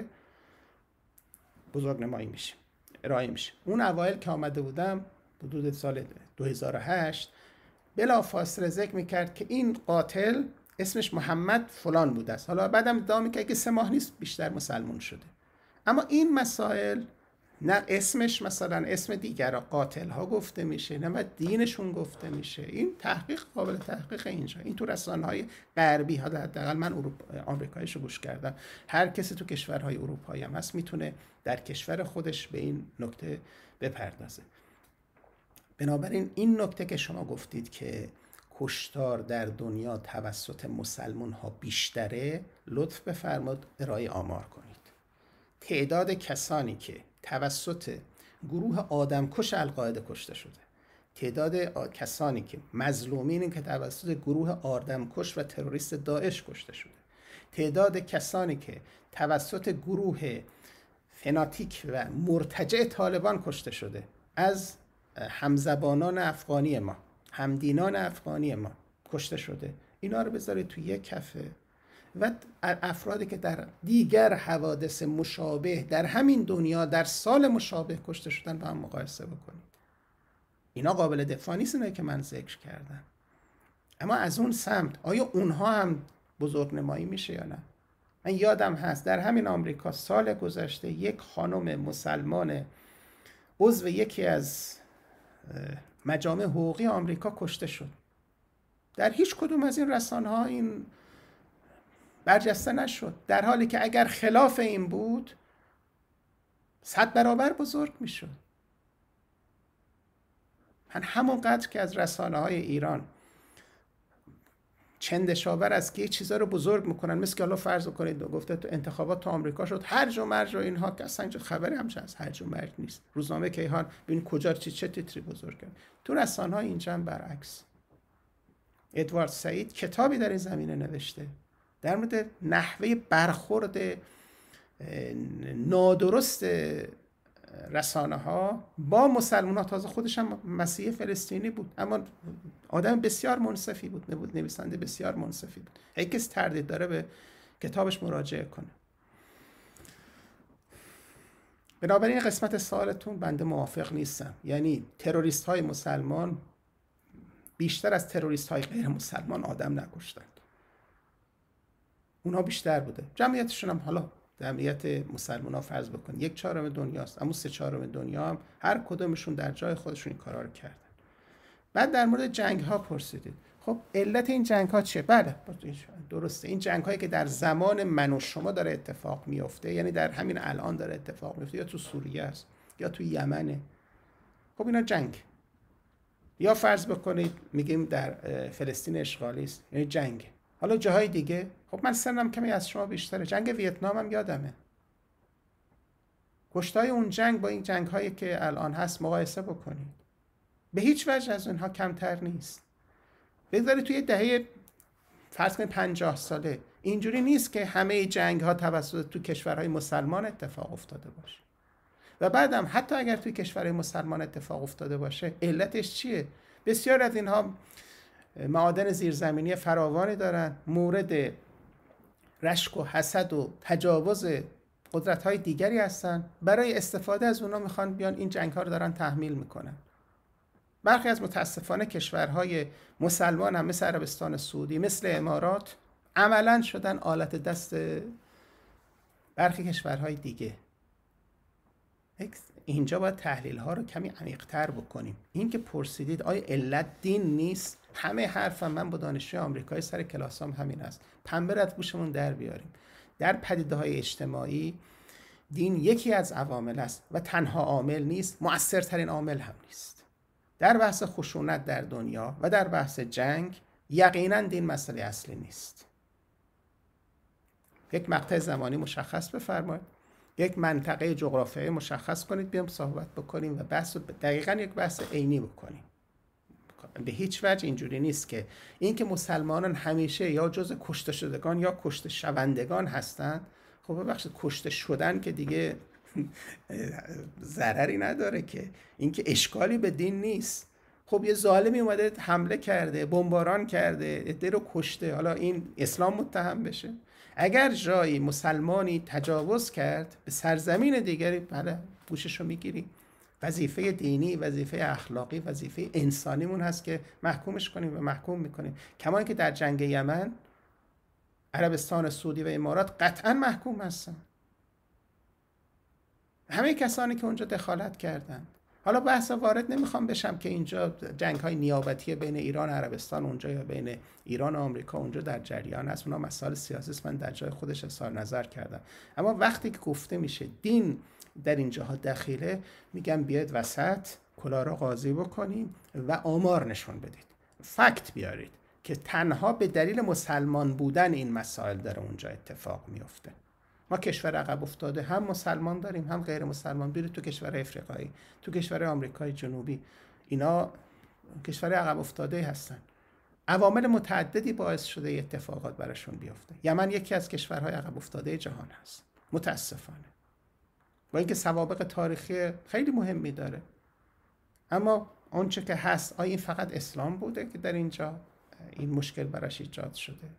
بزرگنمایی میشه، ارائه میشه. اون اوایل که آمده بودم حدود سال 2008 بلا فاصله ذکر میکرد که این قاتل اسمش محمد فلان بوده است. حالا بعدم ادعا میکرد که 3 ماه نیست بیشتر مسلمان شده. اما این مسائل نه اسمش مثلا اسم دیگر قاتل ها گفته میشه، نه دینشون گفته میشه. این تحقیق قابل تحقیق اینجا. این تو رسانه های غربی ها، حداقل من آمریکاییشو گوش کردم، هر کسی تو کشورهای اروپایی هم هست میتونه در کشور خودش به این نکته بپردازه. بنابراین این نکته که شما گفتید که کشتار در دنیا توسط مسلمان ها بیشتره، لطف بفرمایید ارائه آمار کنید. تعداد کسانی که توسط گروه آدمکش القاعده کشته شده، تعداد کسانی که مظلومین که توسط گروه آدمکش و تروریست داعش کشته شده، تعداد کسانی که توسط گروه فناتیک و مرتجع طالبان کشته شده، از همزبانان افغانی ما، همدینان افغانی ما کشته شده، اینا رو بذارید توی یک کفه و افرادی که در دیگر حوادث مشابه در همین دنیا در سال مشابه کشته شدن با هم مقایسه بکنید. اینا قابل دفاع نیست، اینایی که من ذکر کردم. اما از اون سمت آیا اونها هم بزرگنمایی میشه یا نه؟ من یادم هست در همین آمریکا سال گذشته یک خانم مسلمان عضو یکی از مجامع حقوقی آمریکا کشته شد. در هیچ کدوم از این رسانه‌ها این برجسته نشد، در حالی که اگر خلاف این بود 100 برابر بزرگ میشد. من همونقدر که از رسانه‌های ایران چندشاور از که چیزا رو بزرگ میکنن، مثل که حالا فرض کنید گفته تو انتخابات تو آمریکا شد هرج و مرج و اینها، که اصلا خبری همش از هرج و مرج نیست. روزنامه کیهان ببین کجا چه تیتری بزرگ کرد. تو رسانه‌ها اینجا هم برعکس. ادوارد سعید کتابی در این زمینه نوشته در مورد نحوه برخورد نادرست رسانه ها با مسلمان ها. تازه خودش هم مسیحی فلسطینی بود، اما آدم بسیار منصفی بود، نویسنده بسیار منصفی بود. اگه کسی تردید داره به کتابش مراجعه کنه. بنابراین قسمت سوالتون بنده موافق نیستم. یعنی تروریست های مسلمان بیشتر از تروریست های غیر مسلمان آدم نکشتند. اونها بیشتر بوده. جمعیتشون هم حالا جمعیت مسلمان ها فرض بکن 1/4 دنیاست، اما 3/4 دنیا هم هر کدومشون در جای خودشون این کارا رو کردن. بعد در مورد جنگ ها پرسیدید. خب علت این جنگ ها چیه؟ بله درسته، این جنگ هایی که در زمان من و شما داره اتفاق میفته، یعنی در همین الان داره اتفاق میفته، یا تو سوریه است یا تو یمنه. خب اینا جنگ. یا فرض بکنید میگیم در فلسطین اشغالی است، یعنی جنگ. حالا جاهای دیگه، خب من سنم کمی از شما بیشتره، جنگ ویتنام هم یادمه. کشتای اون جنگ با این جنگ هایی که الان هست مقایسه بکنید، به هیچ وجه از اونها کمتر نیست. بذارید توی دهه فرض کنید 50 ساله اینجوری نیست که همه جنگ ها توسط تو کشورهای مسلمان اتفاق افتاده باشه. و بعدم حتی اگر توی کشورهای مسلمان اتفاق افتاده باشه، علتش چیه؟ بسیار از اینها معادن زیرزمینی فراوانی دارن، مورد رشک و حسد و تجاوز قدرت‌های دیگری هستن، برای استفاده از اونا میخوان بیان این جنگ‌ها رو دارن تحمیل میکنن. برخی از متاسفانه کشورهای مسلمان هم مثل عربستان سعودی، مثل امارات، عملاً شدن آلت دست برخی کشورهای دیگه. اینجا باید تحلیل ها رو کمی عمیق‌تر بکنیم. این که پرسیدید آیا علت دین نیست، همه حرفم من با دانشجوی آمریکایی سر کلاسام همین است. پنبه رو از گوشمون در بیاریم. در پدیده‌های اجتماعی دین یکی از عوامل است و تنها عامل نیست، مؤثرترین عامل هم نیست. در بحث خشونت در دنیا و در بحث جنگ یقینا دین مسئله اصلی نیست. یک مقطع زمانی مشخص بفرمایید، یک منطقه جغرافیایی مشخص کنید، بیام صحبت بکنیم و بحث دقیقاً یک بحث عینی بکنیم. به هیچ وجه اینجوری نیست که اینکه مسلمانان همیشه یا جز کشته شدگان یا کشته شوندگان هستند. خب ببخشید کشته شدن که دیگه ضرری نداره که، اینکه اشکالی به دین نیست. خب یه ظالمی اومده حمله کرده، بمباران کرده، عده رو کشته، حالا این اسلام متهم بشه؟ اگر جایی مسلمانی تجاوز کرد به سرزمین دیگری، بله پوشش رو میگیری. وظیفه دینی، وظیفه اخلاقی، وظیفه انسانیمون هست که محکومش کنیم و محکوم میکنیم. کما اینکه در جنگ یمن عربستان سعودی و امارات قطعا محکوم هستن، همه کسانی که اونجا دخالت کردن. حالا بحث وارد نمیخوام بشم که اینجا جنگ های نیابتی بین ایران و عربستان اونجا یا بین ایران و آمریکا اونجا در جریان هست، اونا مسائل سیاسی است، من در جای خودش اظهار نظر کردم. اما وقتی که گفته میشه دین در اینجاها دخیله، میگم بیاید وسط کلا را قاضی بکنیم و آمار نشون بدید، فکت بیارید که تنها به دلیل مسلمان بودن این مسائل در اونجا اتفاق میفته. ما کشور عقب افتاده هم مسلمان داریم هم غیر مسلمان. برید تو کشور افریقایی، تو کشور آمریکای جنوبی، اینا کشور عقب افتاده هستن. عوامل متعددی باعث شده اتفاقات براشون بیفته. یمن یکی از کشورهای عقب افتاده جهان هست متاسفانه، با اینکه سوابق تاریخی خیلی مهمی داره. اما اونچه که هست، آیا این فقط اسلام بوده که در اینجا این مشکل براش ایجاد شده؟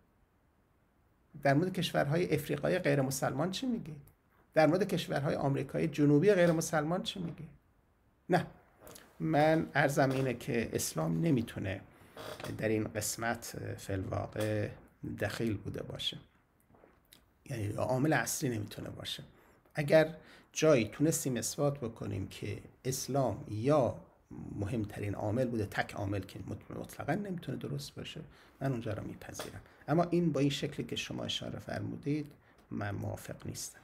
در مورد کشورهای افریقایی غیر مسلمان چی میگی؟ در مورد کشورهای آمریکای جنوبی غیر مسلمان چی میگی؟ نه، من عرضم اینه که اسلام نمیتونه در این قسمت فی الواقع دخیل بوده باشه، یعنی عامل اصلی نمیتونه باشه. اگر جایی تونستیم اثبات بکنیم که اسلام یا مهمترین عامل بوده، تک عامل که مطلقا نمیتونه درست باشه، من اونجا رو میپذیرم. اما این با این شکلی که شما اشاره فرمودید من موافق نیستم.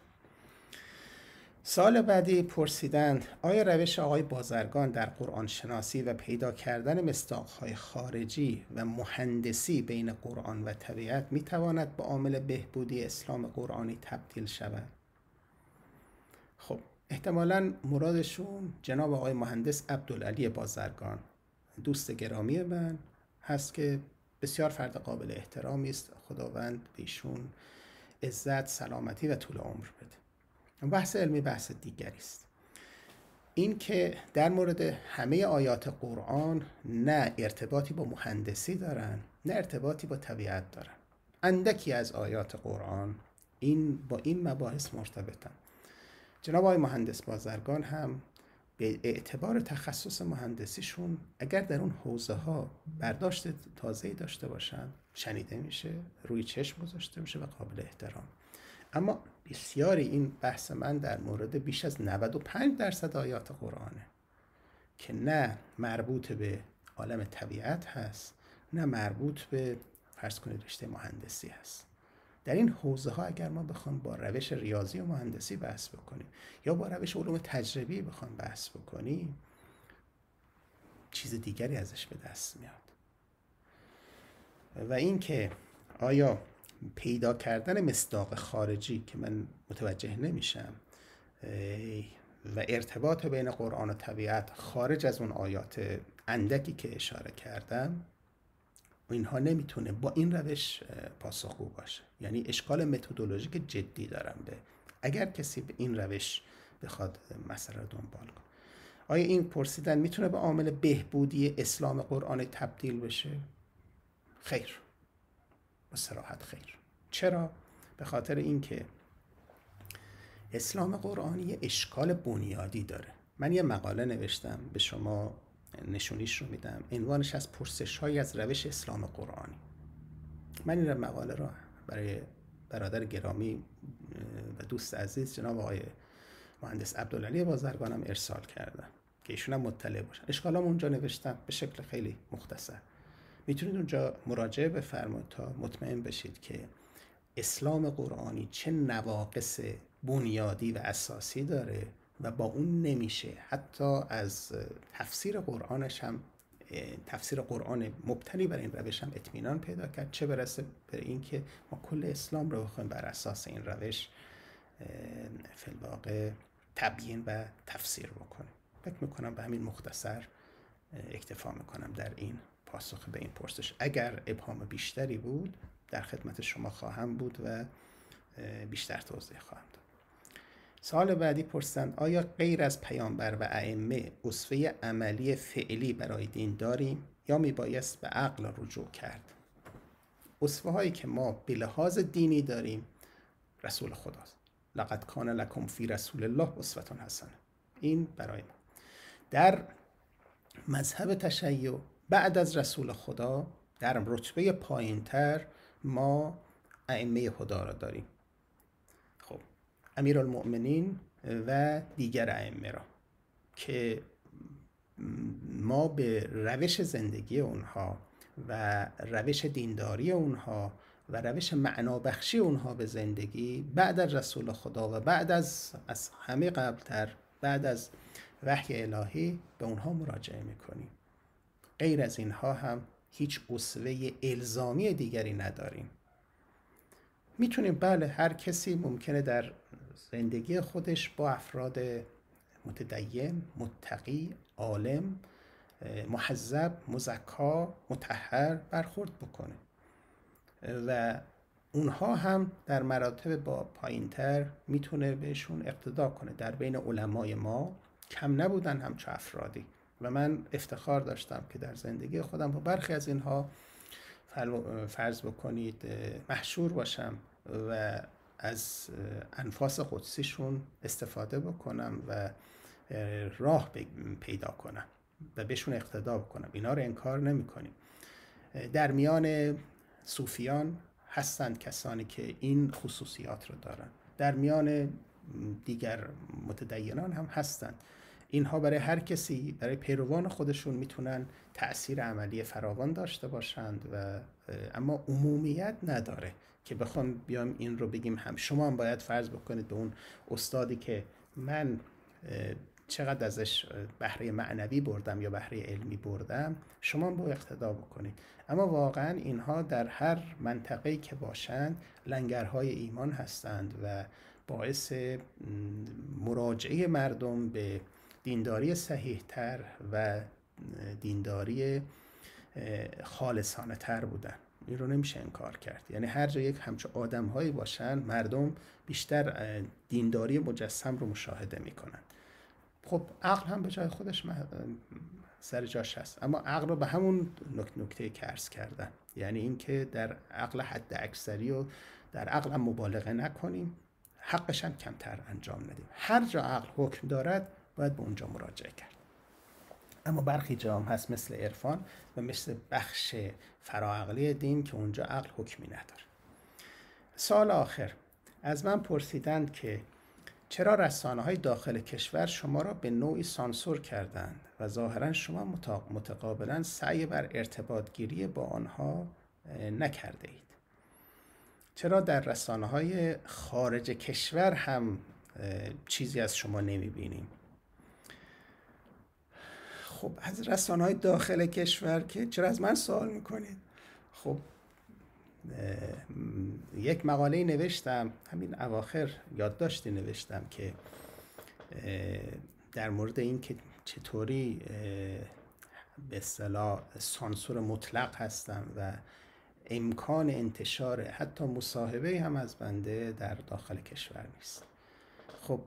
سال بعدی پرسیدند آیا روش آقای بازرگان در قرآن شناسی و پیدا کردن مصداق‌های خارجی و مهندسی بین قرآن و طبیعت میتواند به عامل بهبودی اسلام قرآنی تبدیل شود؟ خب احتمالاً مرادشون جناب آقای مهندس عبدالعلی بازرگان، دوست گرامی من هست که بسیار فرد قابل احترامی است. خداوند به ایشون عزت، سلامتی و طول عمر بده. بحث علمی بحث دیگری است. این که در مورد همه آیات قرآن نه ارتباطی با مهندسی دارن نه ارتباطی با طبیعت دارن. اندکی از آیات قرآن با این مباحث مرتبطن. جناب آقای مهندس بازرگان هم به اعتبار تخصص مهندسیشون اگر در اون حوزه ها برداشت تازه‌ای داشته باشن شنیده میشه، روی چشم گذاشته میشه و قابل احترام. اما بسیاری این بحث من در مورد بیش از 95% آیات قرآنه که نه مربوط به عالم طبیعت هست نه مربوط به فرض کنید رشته مهندسی هست. در این حوزه ها اگر ما بخوام با روش ریاضی و مهندسی بحث بکنیم یا با روش علوم تجربی بخوام بحث بکنیم، چیز دیگری ازش به دست میاد. و این که آیا پیدا کردن مصداق خارجی که من متوجه نمیشم و ارتباط بین قرآن و طبیعت خارج از اون آیات اندکی که اشاره کردم، اینها نمیتونه با این روش پاسخگو باشه. یعنی اشکال متدولوژیک جدی دارم به اگر کسی به این روش بخواد مسئله رو دنبال کنه. آیا این پرسیدن میتونه به عامل بهبودی اسلام قرآن تبدیل بشه؟ خیر، با صراحت خیر. چرا؟ به خاطر اینکه اسلام قرآنی اشکال بنیادی داره. من یه مقاله نوشتم، به شما نشونیش رو میدم، عنوانش از پرسش‌هایی از روش اسلام قرآنی. من این مقاله رو برای برادر گرامی و دوست عزیز جناب آقای مهندس عبدالعلی بازرگانم ارسال کردم که ایشون هم مطلع باشن. اشکالام اونجا نوشتم به شکل خیلی مختصر، میتونید اونجا مراجعه بفرمایید تا مطمئن بشید که اسلام قرآنی چه نواقص بنیادی و اساسی داره و با اون نمیشه حتی از تفسیر قرآنش هم، تفسیر قرآن مبتنی بر این روش هم اطمینان پیدا کرد، چه برسه به این که ما کل اسلام رو بخوایم بر اساس این روش فی الواقع تبیین و تفسیر بکنیم. فکر میکنم به همین مختصر اکتفا میکنم در این پاسخ به این پرسش. اگر ابهام بیشتری بود در خدمت شما خواهم بود و بیشتر توضیح خواهم داد. سال بعدی پرسیدند آیا غیر از پیامبر و ائمه اسوه عملی فعلی برای دین داریم یا میبایست به عقل رجوع کرد؟ اسوه هایی که ما به لحاظ دینی داریم رسول خداست. لقد کان لکم فی رسول الله اسوه حسنه. این برای ما. در مذهب تشیع بعد از رسول خدا در رتبه پایینتر ما ائمه هدی را داریم. خب امیرالمؤمنین و دیگر ائمه را که ما به روش زندگی اونها و روش دینداری اونها و روش معنابخشی اونها به زندگی بعد از رسول خدا و بعد از همه قبلتر بعد از وحی الهی به اونها مراجعه میکنیم. غیر از اینها هم هیچ اسوه الزامی دیگری نداریم. میتونیم بله، هر کسی ممکنه در زندگی خودش با افراد متدین، متقی، عالم، محذب، مزکا، مطهر برخورد بکنه و اونها هم در مراتب با پایینتر میتونه بهشون اقتدا کنه. در بین علمای ما کم نبودن همچو افرادی و من افتخار داشتم که در زندگی خودم با برخی از اینها فرض بکنید محشور باشم و از انفاس قدسیشون استفاده بکنم و راه پیدا کنم و بهشون اقتدا بکنم. اینا رو انکار نمی کنیم. در میان صوفیان هستند کسانی که این خصوصیات رو دارن، در میان دیگر متدینان هم هستند. اینها برای هر کسی، برای پیروان خودشون میتونن تأثیر عملی فراوان داشته باشند و اما عمومیت نداره که بخوام بیام این رو بگیم هم شما هم باید فرض بکنید به اون استادی که من چقدر ازش بهره معنوی بردم یا بهره علمی بردم شما هم با اقتدا بکنید. اما واقعا اینها در هر منطقه‌ای که باشند لنگرهای ایمان هستند و باعث مراجعه مردم به دینداری صحیح‌تر و دینداری خالصانه تر بودن. این رو نمیشه انکار کرد. یعنی هر جا یک همچون آدم‌هایی باشن مردم بیشتر دینداری مجسم رو مشاهده میکنن. خب عقل هم به جای خودش سر جاش هست، اما عقل رو به همون نکته که عرض کردن، یعنی اینکه در عقل حد اکثری و در عقل هم مبالغه نکنیم، حقش هم کمتر انجام ندیم. هر جا عقل حکم دارد باید به اونجا مراجعه کرد. اما برخی جا هم هست مثل عرفان و مثل بخش فراعقلی دین که اونجا عقل حکمی نداره. سوال آخر، از من پرسیدند که چرا رسانه‌های داخل کشور شما را به نوعی سانسور کردند و ظاهراً شما متقابلاً سعی بر ارتباط گیری با آنها نکرده اید؟ چرا در رسانه‌های خارج کشور هم چیزی از شما نمی‌بینیم؟ خب از رسانه‌های داخل کشور که چرا از من سوال میکنید؟ خب یک مقاله نوشتم همین اواخر، یادداشتی نوشتم که در مورد این که چطوری به اصطلاح سانسور مطلق هستم و امکان انتشار حتی مصاحبه هم از بنده در داخل کشور نیست. خب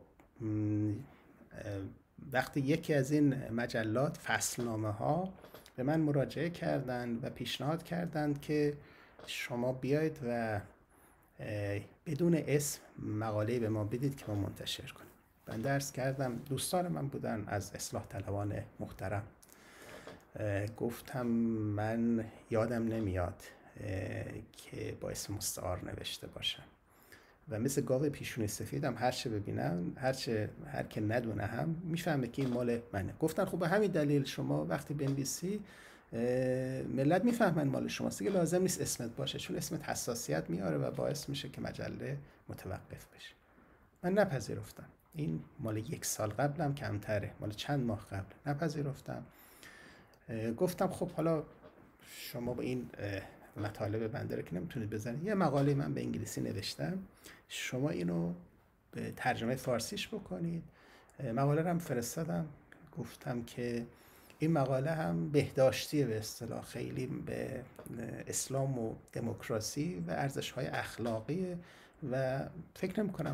وقتی یکی از این مجلات فصلنامه ها به من مراجعه کردند و پیشنهاد کردند که شما بیاید و بدون اسم مقاله به ما بدید که ما منتشر کنیم، بنده عرض کردم دوستان من بودن از اصلاح طلبان محترم، گفتم من یادم نمیاد که با اسم مستعار نوشته باشم و مثل گاو پیشونی سفیدم هر چه ببینم هر که ندونه هم میفهمه که این مال منه. گفتن خب به همین دلیل شما وقتی بنویسی ملت میفهمن مال شماست، دیگه لازم نیست اسمت باشه، چون اسمت حساسیت میاره و باعث میشه که مجله متوقف بشه. من نپذیرفتم. این مال 1 سال قبلم کمتره، مال چند ماه قبل. نپذیرفتم. گفتم خب حالا شما با این مطالب بنده رو که نمیتونید بزنید، یه مقاله من به انگلیسی نوشتم، شما اینو به ترجمه فارسیش بکنید. مقاله رو هم فرستادم، گفتم که این مقاله هم بهداشتی به اصطلاح خیلی به اسلام و دموکراسی و ارزش‌های اخلاقی و فکر نمی‌کنم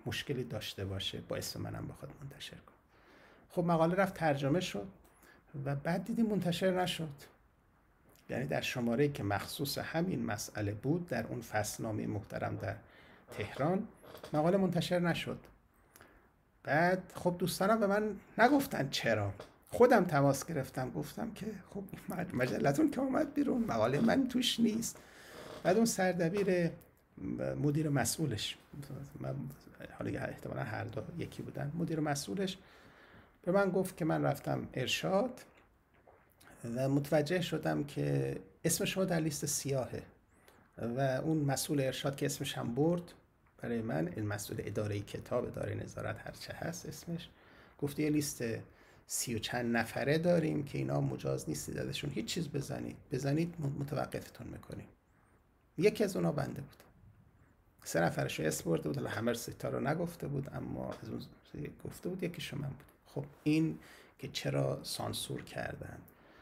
مشکلی داشته باشه با اسم منم بخواد منتشر کنه. خب مقاله رفت ترجمه شد و بعد دیدیم منتشر نشد. یعنی در شماره‌ای که مخصوص همین مسئله بود در اون فصلنامه محترم در تهران مقاله منتشر نشد. بعد خب دوستانم به من نگفتن چرا، خودم تماس گرفتم گفتم که خب مجلتون که اومد بیرون مقاله من توش نیست. بعد اون سردبیر مدیر مسئولش، حالا احتمالا هر دو یکی بودن، مدیر مسئولش به من گفت که من رفتم ارشاد و متوجه شدم که اسم شما در لیست سیاهه و اون مسئول ارشاد که اسمش هم برد برای من، این مسئول اداره کتاب، اداره نظارت هر چه هست اسمش، گفت یه لیست 30 و چند نفره داریم که اینا مجاز نیستید ازشون هیچ چیز بزنید متوقفتون میکنیم. یکی از اونا بنده بود. 3 نفرشو اسم برده بود، حالا همه ستا رو نگفته بود اما از اون گفته بود یکیشو من بود. خب این که چرا سانسور کردن.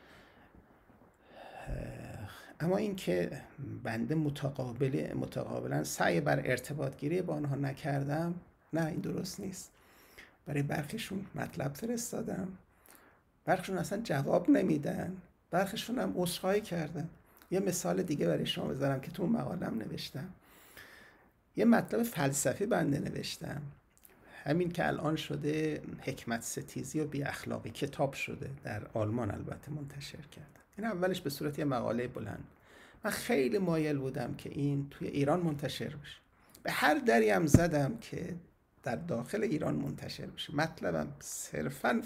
اما این که بنده متقابلا سعی بر ارتباط گیری با آنها نکردم، نه این درست نیست. برای برخیشون مطلب فرستادم، برخیشون اصلا جواب نمیدن، برخیشون هم عذرخواهی کردن. یه مثال دیگه برای شما بذارم که تو مقالم نوشتم. یه مطلب فلسفی بنده نوشتم، همین که الان شده حکمت ستیزی و بی اخلاقی، کتاب شده در آلمان البته منتشر کردن. این اولش به صورت یه مقاله بلند. من خیلی مایل بودم که این توی ایران منتشر بشه. به هر دری هم زدم که در داخل ایران منتشر بشه. مطلبم صرفاً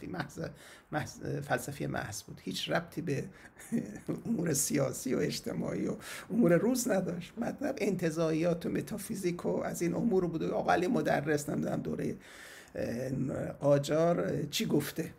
فلسفی محض بود. هیچ ربطی به امور سیاسی و اجتماعی و امور روز نداشت. مطلب انتزاعیات و متافیزیک و از این امور بود. آقا علی مدرس نمیدونم دوره قاجار چی گفته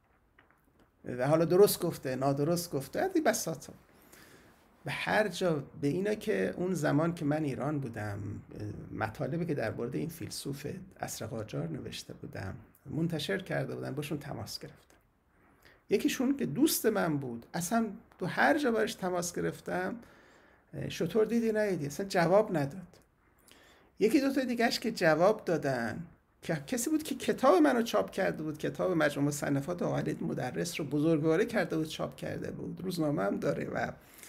و حالا درست گفته نادرست گفته، از این بساطا. به هر جا به اینا که اون زمان که من ایران بودم مطالبی که در مورد این فیلسوف عصر قاجار نوشته بودم منتشر کرده بودن، باشون تماس گرفتم. یکیشون که دوست من بود، اصلا تو هر جا باش تماس گرفتم شطور دیدی ندیدی اصلا جواب نداد. یکی دو تا دیگهش که جواب دادن که کسی بود که کتاب منو چاپ کرده بود، کتاب مجموع مصنفات آقای علی مدرس رو بزرگواره کرده بود، چاپ کرده بود، روزنامه هم داره و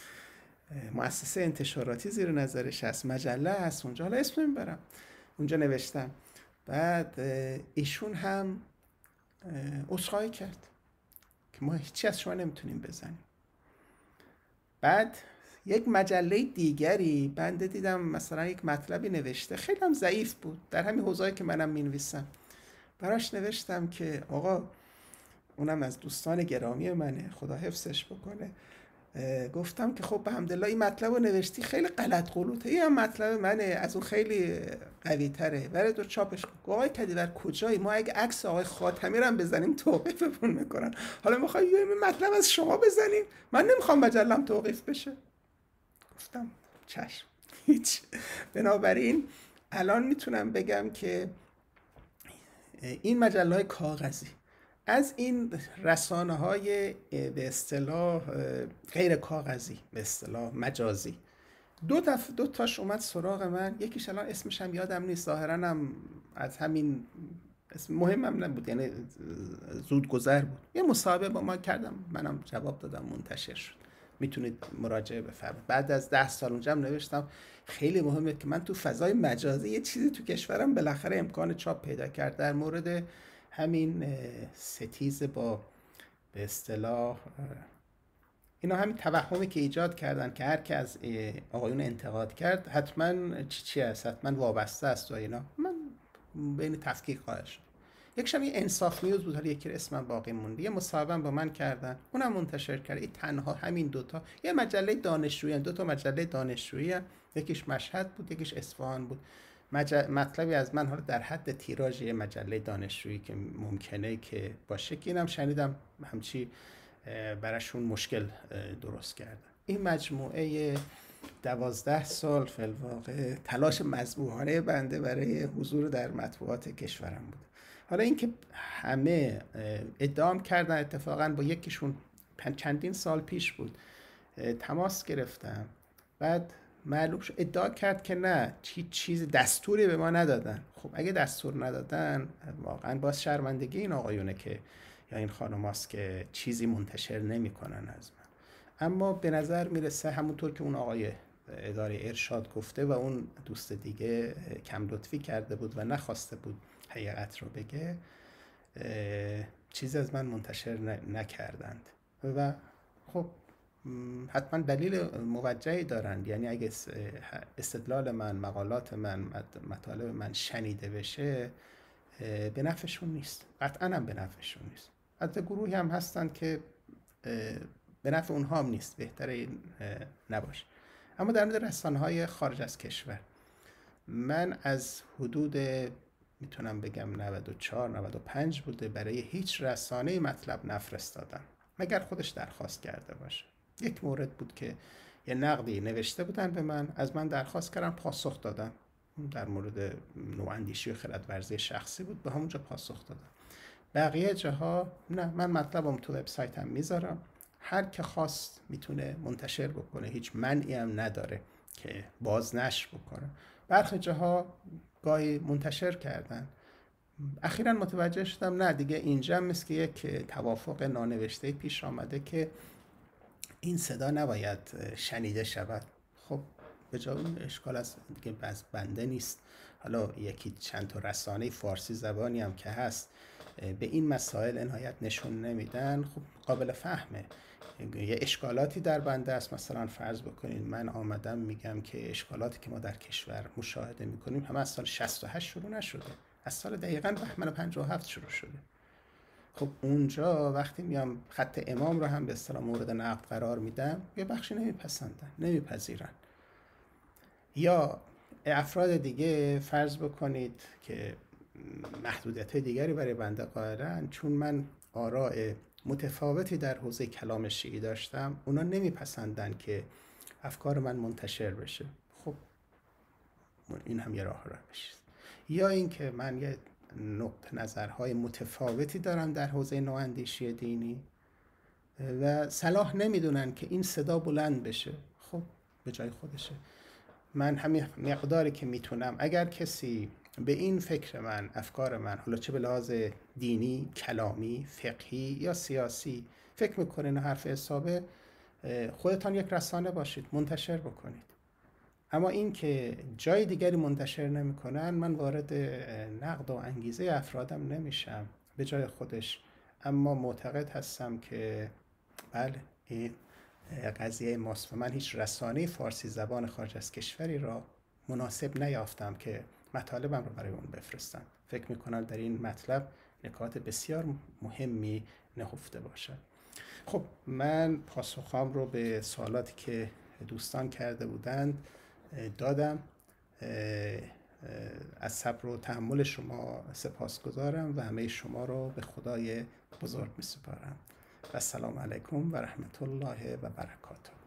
مؤسسه انتشاراتی زیر نظرش هست، مجله هست اونجا، حالا اسم نمیبرم، اونجا نوشتم. بعد ایشون هم عذرخواهی کرد که ما هیچی از شما نمیتونیم بزنیم. بعد یک مجله دیگری بنده دیدم مثلا یک مطلبی نوشته خیلی هم ضعیف بود در همین حوزه‌ای که منم مینویسم، براش نوشتم که آقا، اونم از دوستان گرامی منه خدا حفظش بکنه، گفتم که خب الحمدلله این مطلب رو نوشتی خیلی غلط غلوطه، این هم مطلب منه از اون خیلی قوی تره، برای تو چاپش کن. آقای کدیور کجایی؟ ما اگه عکس آقای خاتمی رو هم بزنیم توقیفمون میکنن، حالا میخوای یه مطلب از شما بزنیم؟ من نمیخوام مجلم توقیف بشه. گفتم چشم، هیچ. بنابراین الان میتونم بگم که این مجله های کاغذی از این رسانه‌های به اصطلاح غیر کاغذی، به اصطلاح مجازی، دو تاش اومد سراغ من. یکیش الان اسمش هم یادم نیست، ظاهراً هم از همین اسم مهمم نبود، یعنی زود گذر بود. یه مصاحبه با ما کردم، منم جواب دادم، منتشر شد، میتونید مراجعه بفرمایید. بعد از 10 سال اونجا هم نوشتم خیلی مهمه که من تو فضای مجازی یه چیزی تو کشورم بالاخره امکان چاپ پیدا کرد در مورد همین ستیز با به اصطلاح اینا، همین توهمی که ایجاد کردن که هر که از آقایون انتقاد کرد حتما چی هست، حتما وابسته است و اینا. من بین تفکیک خواهد شد. یکشم یه انصاف نیوز بود، حالا یکی اسمم باقی مونده، یه مصاحبه با من کردن، اونم منتشر کرد. این تنها همین دوتا، یه مجله دانشجویی، دو تا مجله دانشجویی، یکیش مشهد بود یکیش اصفهان بود. مطلبی از من حالا در حد تیراژ یه مجله دانشجویی که ممکنه که باشه، که اینم شنیدم همچی براشون مشکل درست کردن. این مجموعه 12 سال فی الواقع تلاش مذبوحانه بنده برای حضور در مطبوعات کشورم بود. حالا اینکه همه ادعام کردن، اتفاقا با یکیشون چندین سال پیش بود تماس گرفتم، بعد معلوم شد ادعا کرد که نه، چیز دستوری به ما ندادن. خب اگه دستور ندادن واقعا باز شرمندگی این آقایونه که یا این خانماست که چیزی منتشر نمیکنن از من. اما به نظر میرسه همونطور که اون آقای اداره ارشاد گفته و اون دوست دیگه کم لطفی کرده بود و نخواسته بود حقیقت رو بگه، چیزی از من منتشر نکردند و خب حتما دلیل موجهی دارند. یعنی اگه استدلال من، مقالات من، مطالب من شنیده بشه به نفعشون نیست، قطعا هم به نفعشون نیست. حتی گروهی هم هستند که به نفع اونها هم نیست، بهتره نباشه. اما در مورد رسانه‌های خارج از کشور، من از حدود میتونم بگم 94-95 بوده برای هیچ رسانه‌ای مطلب نفرستادم مگر خودش درخواست کرده باشه. یک مورد بود که یه نقدی نوشته بودن به من، از من درخواست کردن، پاسخ دادم. در مورد نواندیشی و خردورزی شخصی بود، به همونجا پاسخ دادم. بقیه جاها نه، من مطلبم تو وبسایتم میذارم، هر که خواست میتونه منتشر بکنه، هیچ منعی هم نداره که بازنشر بکنه. برخی جاها گاهی منتشر کردن. اخیراً متوجه شدم نه دیگه، اینجا مثل که یک توافق نانوشته پیش آمده که این صدا نباید شنیده شود. خب به جای اون اشکال از دیگه بنده نیست. حالا یکی چند تا رسانه فارسی زبانی هم که هست به این مسائل عنایت نشون نمیدن، خب قابل فهمه. یه اشکالاتی در بنده است، مثلا فرض بکنید من آمدم میگم که اشکالاتی که ما در کشور مشاهده میکنیم همه از سال 68 شروع نشده، از سال دقیقاً بهمن 57 شروع شده. خب اونجا وقتی میام خط امام رو هم به اصطلاح مورد نقد قرار میدم، یه بخشی نمیپسندن، نمیپذیرن. یا افراد دیگه فرض بکنید که محدودیت دیگری برای بنده قائلن، چون من آراء متفاوتی در حوزه کلام شیعی داشتم، اونا نمیپسندن که افکار من منتشر بشه. خب این هم یه راه روش. یا اینکه من یه نقطه نظرهای متفاوتی دارم در حوزه نواندیشی دینی و صلاح نمیدونن که این صدا بلند بشه. خب به جای خودشه. من همین مقداری که میتونم، اگر کسی به این فکر من، افکار من، حالا چه به لحاظ دینی، کلامی، فقهی یا سیاسی فکر میکنه این حرف حسابه، خودتان یک رسانه باشید، منتشر بکنید. اما این که جای دیگری منتشر نمیکنن، من وارد نقد و انگیزه افرادم نمیشم، به جای خودش. اما معتقد هستم که بله این قضیه ماست و من هیچ رسانه فارسی زبان خارج از کشوری را مناسب نیافتم که مطالبم رو برای اون بفرستم. فکر میکنم در این مطلب نکات بسیار مهمی نهفته باشد. خب من پاسخام رو به سوالاتی که دوستان کرده بودند دادم. از صبر و تحمل شما سپاسگزارم و همه شما رو به خدای بزرگ میسپارم. و السلام علیکم و رحمت الله و برکاته.